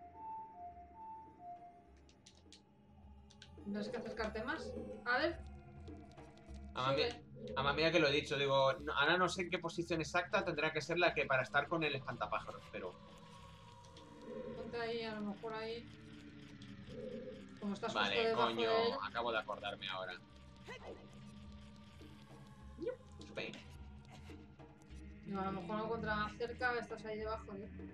¿Tienes que acercarte más? A ver. Además, Sube. mi- además, mira que lo he dicho, digo, no- ahora no sé en qué posición exacta tendrá que ser la que para estar con el espantapájaros, pero... Ponte ahí, a lo mejor ahí. Como estás justo Vale, debajo coño, de él. acabo de acordarme ahora. Sube. No, a lo mejor no encuentras más cerca, estás ahí debajo de él.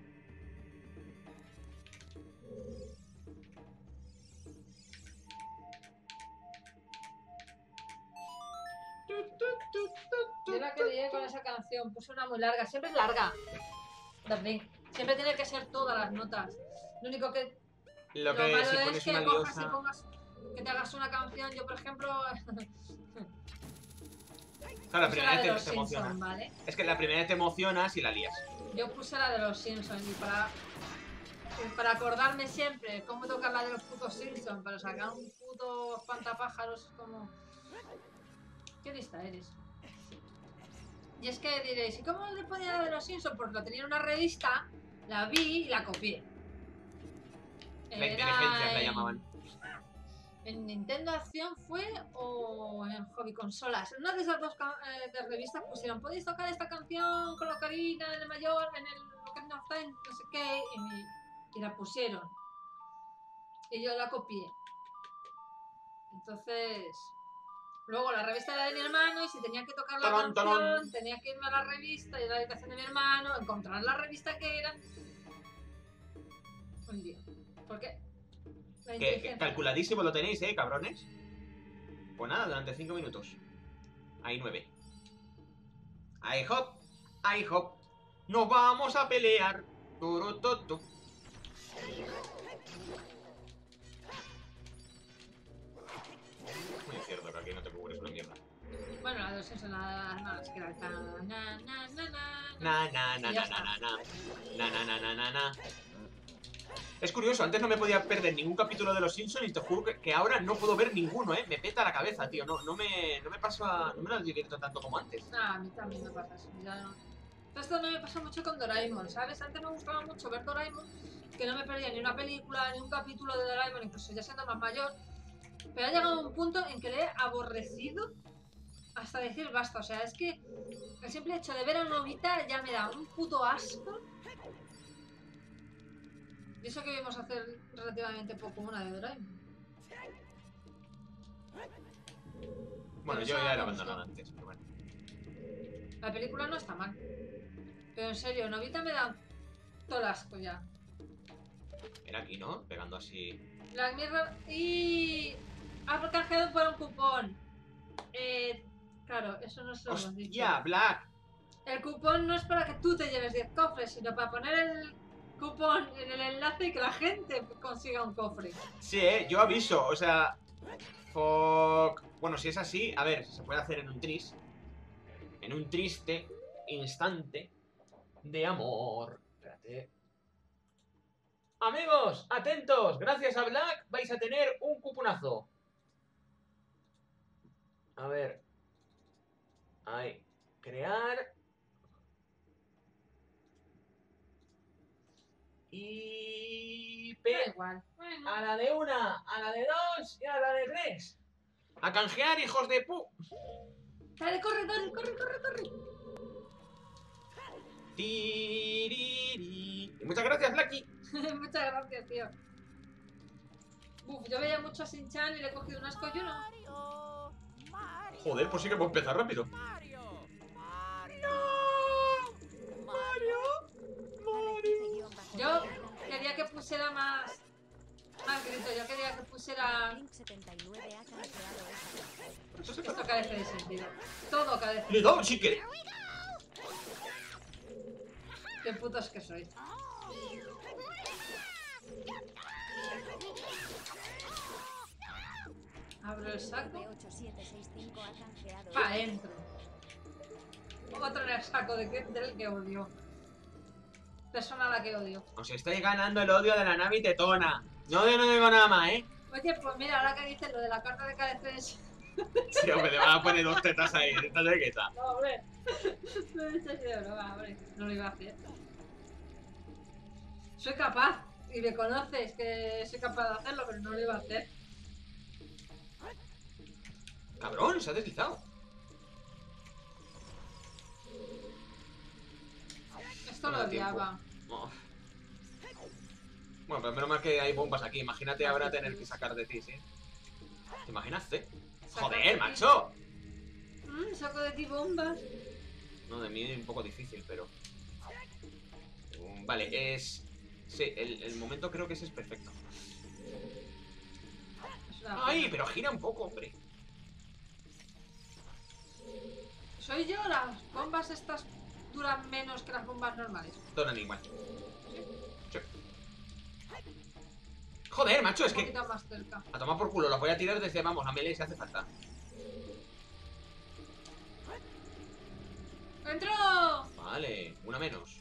Yo la que lié con esa canción, puse una muy larga, siempre es larga. También. Siempre tiene que ser todas las notas. Lo único que Lo lo que malo si es pones que una cojas y liosa... pongas, que te hagas una canción. Yo, por ejemplo, Claro, la puse primera la de vez los te, te emociona. Simpsons, ¿vale? Es que la primera vez te emocionas y la lías. Yo puse la de los Simpsons y para, y para acordarme siempre cómo tocar la de los putos Simpsons, pero sacar un puto espantapájaros es como... ¿Qué lista eres? Y es que diréis, ¿y cómo le ponía la de los Simpsons? Porque lo tenía en una revista, la vi y la copié. La Era inteligencia la en- llamaban. ¿En Nintendo Acción fue o en Hobby Consolas? En una de esas dos ca- eh, de revistas pusieron, podéis tocar esta canción con la Ocarina en el mayor, en el Ocarina of Time, no sé qué, y, me- y la pusieron. Y yo la copié. Entonces, luego la revista era de mi hermano y si tenía que tocar la Tolón, canción, tolón. tenía que irme a la revista, ir a la habitación de mi hermano, encontrar la revista que era. Un día. ¿Por qué? La Que, que inteligencia. calculadísimo lo tenéis, eh, cabrones. Pues nada, durante cinco minutos. Hay nueve. Ahí hop, ahí hop. Nos vamos a pelear. Turututu. Na, na, na, na, na, na, na. Na, na, na, na, na, na. Es curioso, antes no me podía perder ningún capítulo de Los Simpsons y te juro que, que ahora no puedo ver ninguno, ¿eh? Me peta la cabeza, tío. No, no me, no me pasa, no me lo divierto tanto como antes. Ah, a mí también me pasa eso, ya no. Esto no me pasa mucho con Doraemon, ¿sabes? Antes me gustaba mucho ver Doraemon, que no me perdía ni una película, ni un capítulo de Doraemon, incluso ya siendo más mayor. Pero ha llegado un punto en que le he aborrecido hasta decir basta. O sea, es que el simple hecho de ver a Novita ya me da un puto asco. Y eso que vimos hacer relativamente poco una de Doraemon. Bueno, Pero yo eso ya me era gustó. abandonado antes, pero bueno. La película no está mal. Pero en serio, Novita me da todo el asco ya. Era aquí, ¿no? Pegando así. Black Mirror y... ha canjeado por un cupón. Eh, claro, eso no se lo hemos dicho. ¡Hostia, Black! El cupón no es para que tú te lleves diez cofres, sino para poner el cupón en el enlace y que la gente consiga un cofre. Sí, eh, yo aviso, o sea... Fuck. Bueno, si es así, a ver, se puede hacer en un tris. En un triste instante de amor. Espérate. Amigos, atentos. Gracias a Black vais a tener un cuponazo. A ver. Ahí. Crear. Y... Da igual. Bueno, A la de una, a la de dos y a la de tres. A canjear, hijos de pu... dale, corre, dale, corre, corre, corre. Tiriri. Y muchas gracias, Blacky. Muchas gracias, tío. Uf, yo veía mucho a Shin-Chan y le he cogido un asco yo no. Mario, Mario, Joder, pues sí que puedo empezar rápido. Mario, Mario, Mario. Mario. Yo quería que pusiera más... más grito, yo quería que pusiera... Link setenta y nueve ha canjeado esta. Esto carece de sentido. Todo carece. Le he dado sí que... Qué putos que sois. Abro el saco. B ocho siete seis cinco ha canjeado Pa' esta. adentro. Otro en el saco de que, del que odio. Persona a la que odio. Os estáis ganando el odio de la nave tetona. No, yo no digo nada más, ¿eh? Oye, pues mira, ahora que dices lo de la carta de K D C S. Sí, hombre, le van a poner dos tetas ahí. ¿Tetas de qué está? No, hombre. No he hecho así de broma, hombre. No lo iba a hacer. Soy capaz. Y me conoces que soy capaz de hacerlo, pero no lo iba a hacer. Cabrón, se ha deslizado. Esto No lo da tiempo. odiaba. Oh. Bueno, pero menos mal que hay bombas aquí. Imagínate ahora tener que sacar de ti, ¿sí? ¿Te imaginas, eh? Sacar de ¡Joder, ti. macho! Mm, saco de ti bombas. No, de mí es un poco difícil, pero... Um, Vale, es... Sí, el, el momento creo que ese es perfecto. Es una ¡Ay, pena. pero gira un poco, hombre! ¿Soy yo? Las bombas estas duran menos que las bombas normales. Don igual. Sí. Joder, macho, es Un que... poquito más cerca. A tomar por culo, los voy a tirar desde, vamos, a melee si hace falta. ¡Entro! Vale, una menos.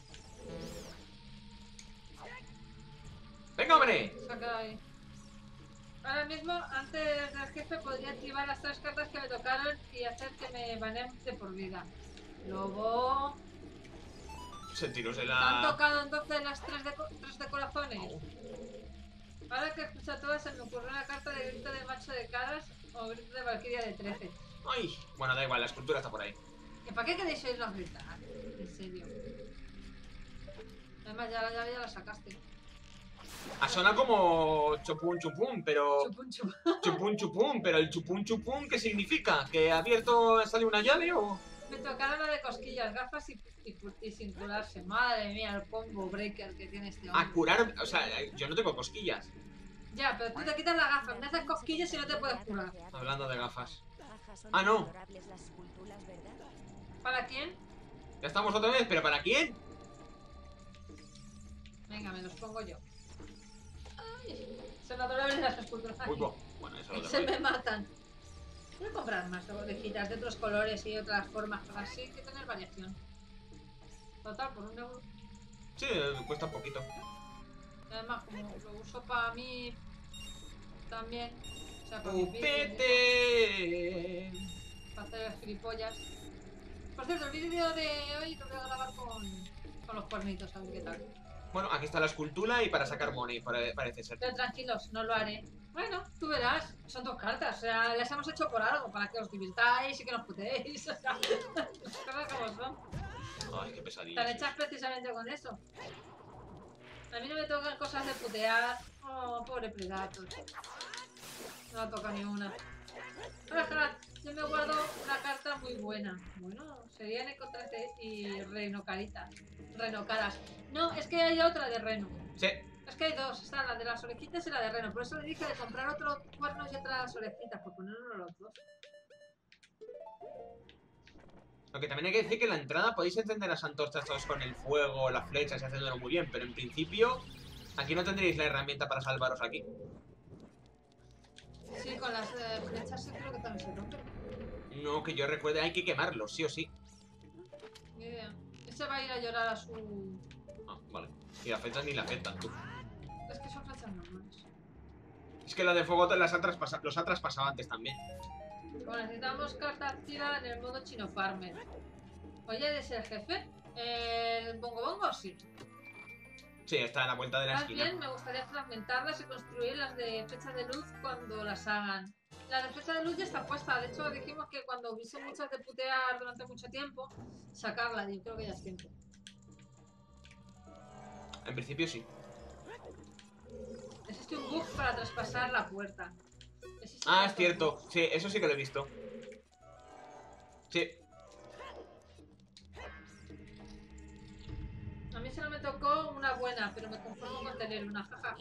¡Venga, hombre! Se ha quedado ahí. Ahora mismo, antes del jefe, podría activar las tres cartas que me tocaron y hacer que me baneen de por vida. Lobo... Sentiros de ¿Te han la... tocado entonces las tres de, co- tres de corazones? Ahora que escucho todas, se me ocurrió una carta de grito de macho de caras o grito de valquiria de trece. ¡Ay! Bueno, da igual, la escultura está por ahí. ¿Y para qué queréis oírlos gritar? En serio. Además, ya la llave ya la sacaste. Ha sonado como chupun chupun, pero... Chupun, chupun. Chupun chupun, pero el chupun chupun, ¿qué significa? ¿Que ha abierto, sale una llave o...? Me tocaron la de cosquillas, gafas y, y, y sin curarse. Madre mía, el combo breaker que tiene este A hombre. curar... O sea, yo no tengo cosquillas. Ya, pero tú te quitas la gafa, me haces cosquillas y no te puedes curar. Hablando de gafas. Baja, son Ah, no. adorables las esculturas, ¿verdad? ¿Para quién? Ya estamos otra vez, ¿pero para quién? Venga, me los pongo yo. Ay, son adorables las esculturas. Uy, bo. Bueno, eso lo Se dejo ahí. me matan. Voy a comprar más orejitas de otros colores y otras formas para así que tener variación. Total, por un euro. Sí, cuesta un poquito. Y además, como lo uso para mí también. O sea, para mi ¡Pupete! para hacer gilipollas. Por cierto, el vídeo de hoy lo voy a grabar con, con los cuernitos, a ver qué tal. Bueno, aquí está la escultura y para sacar money, pare- parece ser. Pero tranquilos, no lo haré. Bueno, tú verás, son dos cartas, o sea, las hemos hecho por algo, para que os divirtáis y que nos puteéis, o sea, las cosas como son. Ay, qué pesadilla. Están hechas precisamente con eso. A mí no me tocan cosas de putear. Oh, pobre Predator. No me toca ni una. Ahora, yo me guardo una carta muy buena. Bueno, serían Eco trece y Reno Caritas. Reno Caras. No, es que hay otra de Reno. Sí. Es que hay dos, está la de las orejitas y la de Reno. Por eso le dije de comprar otros cuernos y otras orejitas, por ponerlo los dos. Lo que también hay que decir que en la entrada podéis encender las antorchas todos con el fuego, las flechas y haciéndolo muy bien, pero en principio aquí no tendréis la herramienta para salvaros aquí. Sí, con las eh, flechas sí creo que también se rompen. No, que yo recuerde, hay que quemarlos, sí o sí. Ni idea. Este va a ir a llorar a su... Ah, vale. Y las flechas ni la afectan, tú. Es que son flechas normales. Es que la de fuego te las ha traspasado, los ha traspasado antes también. Bueno, necesitamos carta activa en el modo chino farmer. Oye, ¿eres el jefe? ¿El bongo bongo? Sí. Sí, está a la vuelta de la Más esquina. bien, me gustaría fragmentarlas y construir las de flecha de luz cuando las hagan. La de flecha de luz ya está puesta. De hecho, dijimos que cuando hubiese muchas de putear durante mucho tiempo, sacarla. Yo creo que ya es tiempo. En principio sí. Existe un bug para traspasar la puerta. Existe Ah, un es cierto. Sí, eso sí que lo he visto. Sí. A mí solo me tocó una buena, pero me conformo con tener una, jaja.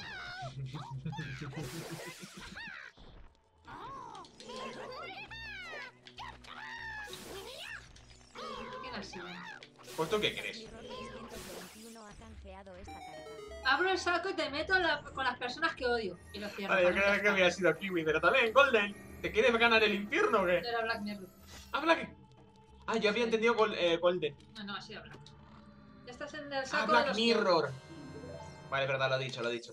¿Quién ha sido? Pues tú qué crees. Mirror trescientos veintiuno ha canjeado esta carta. Abro el saco y te meto la- con las personas que odio. Y lo cierro. Vale, yo para no creía que estar. había sido Kiwi, pero también Golden. ¿Te quieres ganar el infierno o qué? Era Black Mirror. Ah, Black. Ah, yo había entendido Gol- eh, Golden. No, no, ha sido Black. Ya estás en el Ah, saco de Black los Mirror. Vale, verdad, lo he dicho, lo he dicho.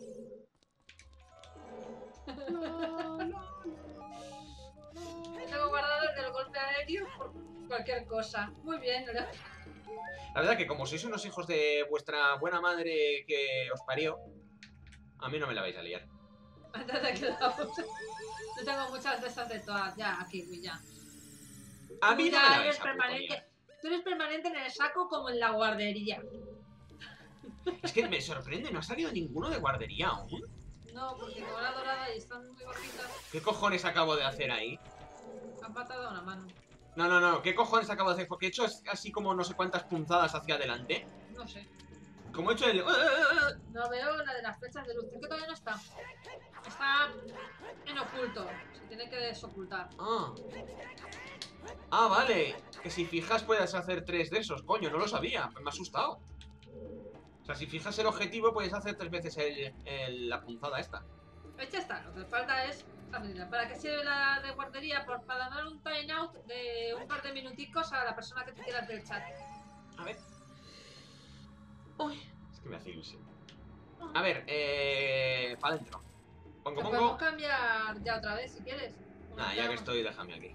Tengo guardado el del golpe aéreo por cualquier cosa. Muy bien, ¿no? La verdad que como sois unos hijos de vuestra buena madre que os parió, a mí no me la vais a liar. Antes de que la use. Yo tengo muchas de estas de todas. Ya, aquí, güey, ya. A Tú mí no ya me la eres vais a permanente. putonear. Tú eres permanente en el saco como en la guardería. Es que me sorprende, no ha salido ninguno de guardería aún. No, porque como era dorada y están muy bajitas, ¿Qué cojones acabo de hacer ahí? han patado una mano. No, no, no, ¿qué cojones acabo de hacer? Porque he hecho así como no sé cuántas punzadas hacia adelante. No sé. Como he hecho el... No veo la de las flechas de luz. Creo que todavía no está. Está en oculto. Se tiene que desocultar. Ah. Ah, vale. Que si fijas puedes hacer tres de esos. Coño, no lo sabía. Me ha asustado. O sea, si fijas el objetivo puedes hacer tres veces el, el- la punzada esta. Hecha está. Lo que falta es abrirla. ¿Para qué sirve la de guardería? Pues para dar un time out de un par de minuticos a la persona que te quieras del chat. A ver. Uy, es que me hace ilusión. A ver, eh... para adentro. Pongo, Lo pongo. podemos cambiar ya otra vez si quieres. Nah, ya que estoy, déjame aquí.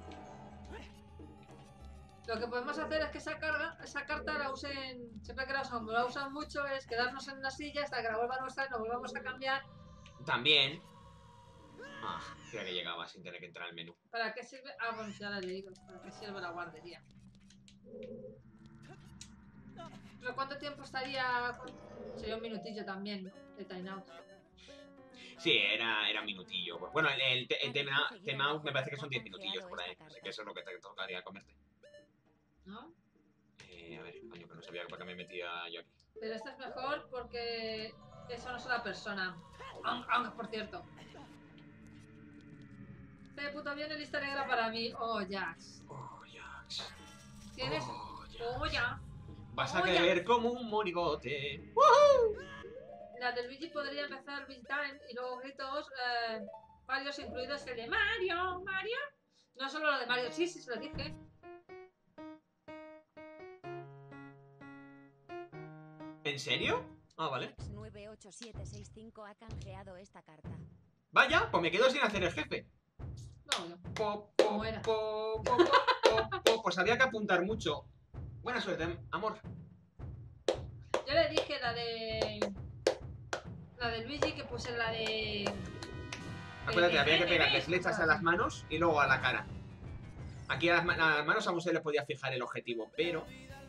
Lo que podemos hacer es que esa, carga, esa carta la usen, siempre que la usamos, la usan mucho, es quedarnos en una silla hasta que la vuelvan a usar y nos volvamos a cambiar. También. Ah, creo que llegaba sin tener que entrar al menú. ¿Para qué sirve? Ah, bueno, ya le digo, ¿para qué sirve la guardería? ¿Pero cuánto tiempo estaría? Sería un minutillo también, ¿no? De time out. Sí, era, era un minutillo. Bueno, el, el, te- el tema, tema me parece que son diez minutillos por ahí. Así que eso es lo que te tocaría comerte. ¿No? Eh, a ver, coño, que no sabía para qué me metía yo aquí. Pero esta es mejor porque eso no es una persona. Ang, ang, por cierto. Este puto viene lista negra para mí. Oh, Jax. Oh, Jax. ¿Tienes? Oh, Jax. Oh, ya. Vas a Oh, caer como un monigote. La de Luigi podría empezar Big Time y luego gritos eh, varios incluidos el de Mario, Mario. No solo lo de Mario, sí, sí, se lo dije. ¿En serio? Ah, vale. nueve ocho siete seis cinco ha canjeado esta carta. Vaya, pues me quedo sin hacer el jefe. No, bueno. Po, po, ¿Cómo era? po, po, po, po, po. Pues había que apuntar mucho. Buena suerte, amor. Yo le dije la de... La de Luigi que puse la de... Acuérdate, había que pegarle flechas a las manos y luego a la cara. Aquí a las, ma a las manos aún se le podía fijar el objetivo, pero...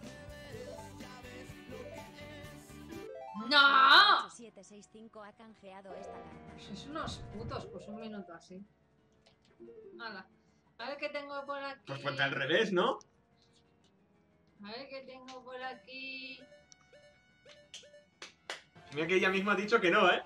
¡No! ocho siete seis cinco ha canjeado esta carta. Sois unos putos, pues un minuto así. Hala. A ver qué tengo por aquí. Pues ponte al revés, ¿no? A ver qué tengo por aquí. Mira que ella misma ha dicho que no, ¿eh?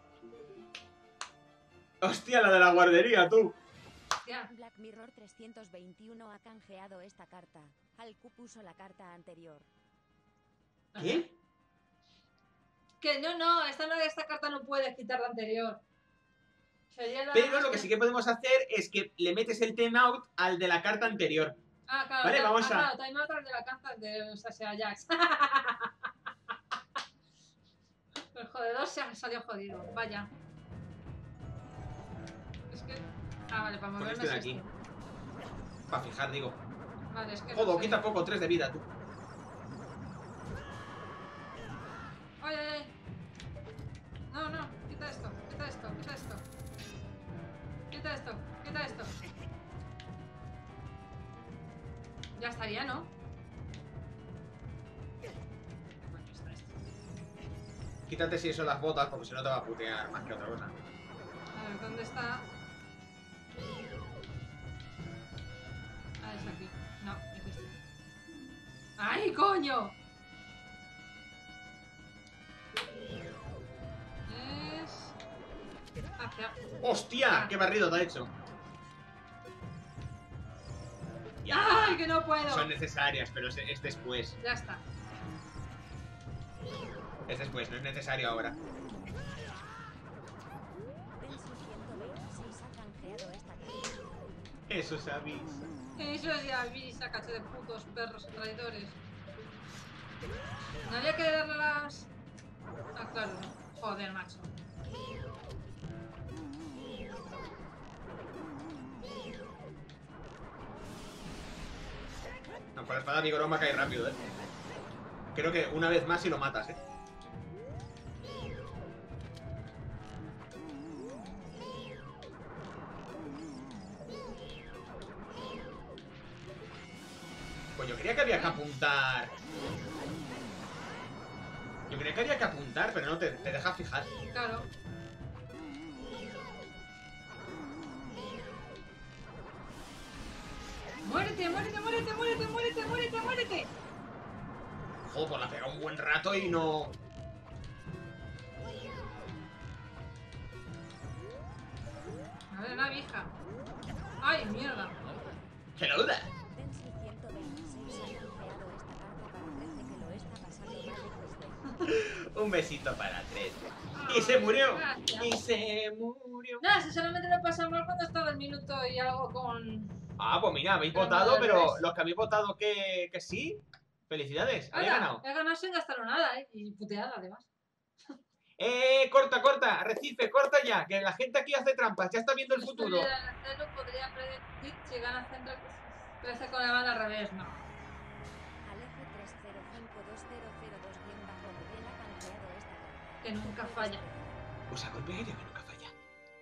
Hostia, la de la guardería, tú. Hostia. Black Mirror trescientos veintiuno ha canjeado esta carta. Alcu puso la carta anterior. ¿Qué? Que no, no, esta, no, esta carta no puedes quitar la anterior. Sería la Pero lo que sí que podemos hacer es que le metes el timeout al de la carta anterior. Ah, claro. Vale, ta- vamos ah, a- Claro, time out al de la carta de o sea, sea Jax. El jodedor se ha salido jodido. Vaya. Es que... Ah, vale, para Con moverme este de es aquí. este. Para fijar, digo. Vale, es que... Jodo, no sé. quita poco, tres de vida, tú. Ay, ay, ay. No, no, quita esto, quita esto, quita esto. Quita esto, quita esto. Ya estaría, ¿no? Bueno, está esto. Quítate si eso las botas, porque si no te va a putear más que otra cosa. A ver, ¿dónde está? Ah, es aquí. No, es este. ¡Ay, coño! Es... Hacia... ¡Hostia! ¡Qué barrido te ha hecho! Ya. ¡Ay, que no puedo! Son necesarias, pero es, es después. Ya está. Es después, no es necesario ahora. Densu ciento veintiséis ha canjeado esta carta. Eso se avisa. Eso es ya avisa, cacho de putos perros traidores. ¿No había que darle las...? Ah, claro, no. Joder, macho. No, con la espada vigoroma cae rápido, ¿eh? Creo que una vez más y lo matas, ¿eh? Pues yo creía que había que apuntar. Yo creía que había que apuntar, pero no te, te deja fijar. Claro. Muérete, muérete, muérete, muérete, muérete, muérete, muérete. Joder, pues la pega un buen rato y no... A ver, la vieja. Ay, mierda. ¡Que lo duda! Densu ciento veintiséis ha canjeado esta carta para hacerte que lo está pasando mal equis de. Un besito para tres. Y se murió. Gracias. Y se murió. Nada, si solamente lo pasa mal cuando estaba el minuto y algo con... Ah, pues mira, habéis Pero votado, no, al pero revés. los que habéis votado que, que sí, felicidades, habéis ¡Hala! ganado. He ganado sin gastarlo nada, ¿eh? Y puteada, además. Eh, corta, corta, Arrecife, corta ya, que la gente aquí hace trampas, ya está viendo el Si futuro. pudiera hacerlo, podría predecir si gana Central crece con la banda al revés, no. Alejo tres cero cinco dos cero cero dos Miguel ha canjeado esta carta. Que nunca falla. Pues a golpe aéreo que nunca falla.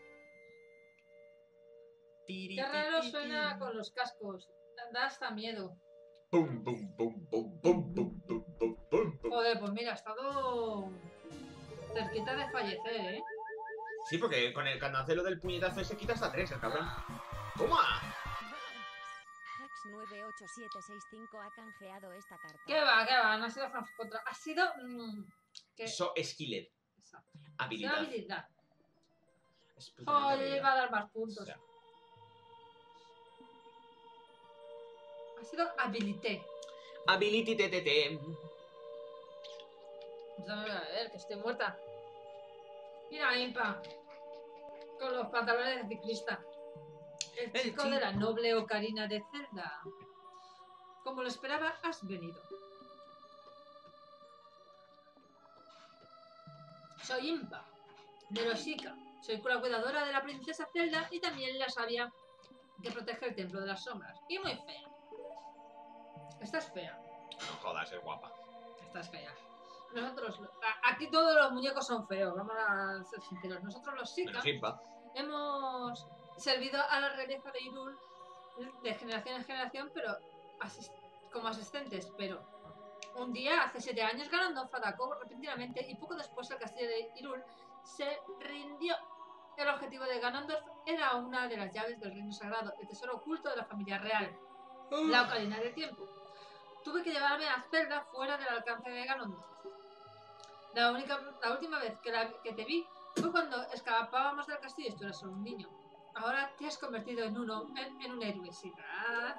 Qué raro suena con los cascos. Da hasta miedo. Pum, pum, pum, pum, pum, pum, pum, pum, pum, pum. Joder, pues mira, ha estado cerquita de fallecer, ¿eh? Sí, porque con el cancelo del puñetazo ese quita hasta tres, el cabrón. ¡Toma! Hex nueve ocho siete seis cinco ha canjeado esta carta. ¿Qué va, qué va? No ha sido Franz contra. Ha sido. Mmm, que... Eso es skilled. Exacto. Habilidad. Habilidad. Es putamente Joder, habilidad. va a dar más O puntos. sea, Ha sido habilité. Ability T T T. Dame a ver, que estoy muerta. Mira, Impa. Con los pantalones de ciclista. El El chico de chico. la noble ocarina de Zelda. Como lo esperaba, has venido. Soy Impa, de Rosika. Soy la cuidadora de la princesa Zelda y también la sabia que protege el templo de las sombras. Y muy fea. Esta es fea. No jodas, es guapa. Esta es fea. Nosotros, a- aquí todos los muñecos son feos, vamos a ser sinceros. Nosotros los Sika Menos Impa. hemos servido a la realeza de Hyrule de generación en generación, pero asis- como asistentes, pero un día, hace siete años, Ganondorf atacó repentinamente y poco después el castillo de Hyrule se rindió. El objetivo de Ganondorf era una de las llaves del reino sagrado, el tesoro oculto de la familia real, la Ocarina del Tiempo. Tuve que llevarme a Zelda fuera del alcance de Ganondorf. La, única, la última vez que, la, que te vi fue cuando escapábamos del castillo y tú eras solo un niño. Ahora te has convertido en uno, en, en un héroe, sí, ¿verdad?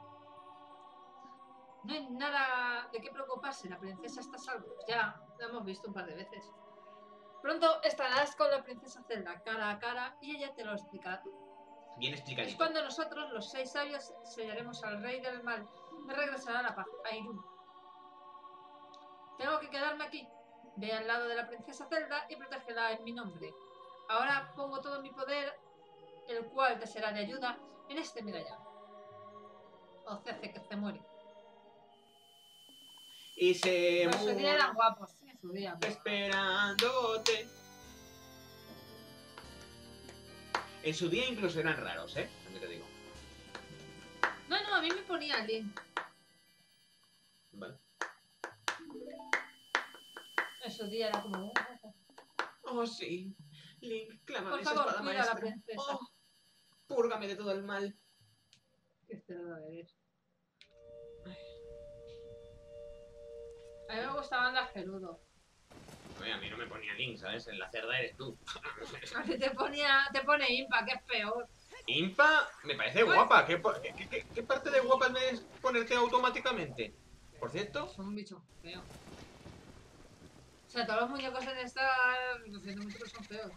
No hay nada de qué preocuparse, la princesa está a salvo. Ya, la hemos visto un par de veces. Pronto estarás con la princesa Zelda cara a cara y ella te lo explicará. Bien Es explicadito. cuando nosotros, los seis sabios, sellaremos al rey del mal y regresará la paz a Hyrule. Tengo que quedarme aquí. Ve al lado de la princesa Zelda y protégela en mi nombre. Ahora pongo todo mi poder, el cual te será de ayuda, en este medallón. O se hace que se muere. Y se Pero en su día murió eran guapos, sí, en su día. pero- esperándote. En su día incluso eran raros, ¿eh? También te digo. No, no, a mí me ponía Link. Vale. En su día era como... "Oh, oh, oh". Oh, sí. Link, clávame Por esa favor, espada cuida a la maestra. princesa. Oh, púrgame de todo el mal. Qué cerdo eres. A mí me gustaban las Gerudo. Oye, a mí no me ponía Link, ¿sabes? En la cerda eres tú. A ti te ponía, te pone Impa, que es peor. Impa me parece guapa. ¿Qué, po- qué- qué- qué parte de guapa me es ponerte automáticamente? Por cierto, Son un bicho feo. O sea, todos los muñecos en esta, lo siento mucho, pero son feos.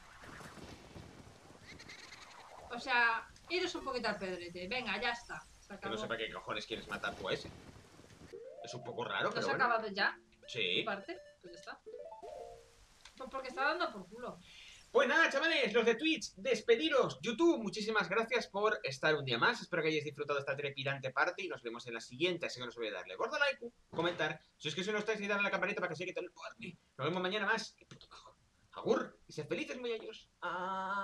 O sea, iros un poquito al pedrete. Venga, ya está. Se que acabó. no sé para qué cojones quieres matar tú a ese. Es un poco raro, ¿No pero se ha bueno. acabado ya? Sí. ¿Parte? Pues ya está. Pues porque está dando por culo. Pues nada, chavales, los de Twitch, despediros. YouTube, muchísimas gracias por estar un día más. Espero que hayáis disfrutado esta trepidante parte y nos vemos en la siguiente. Así que no os olvidéis darle gordo like, comentar. Si es que si no estáis, y darle a la campanita para que se quede todo el poder. Nos vemos mañana más. Agur. Y sed felices, muy ellos. Ah.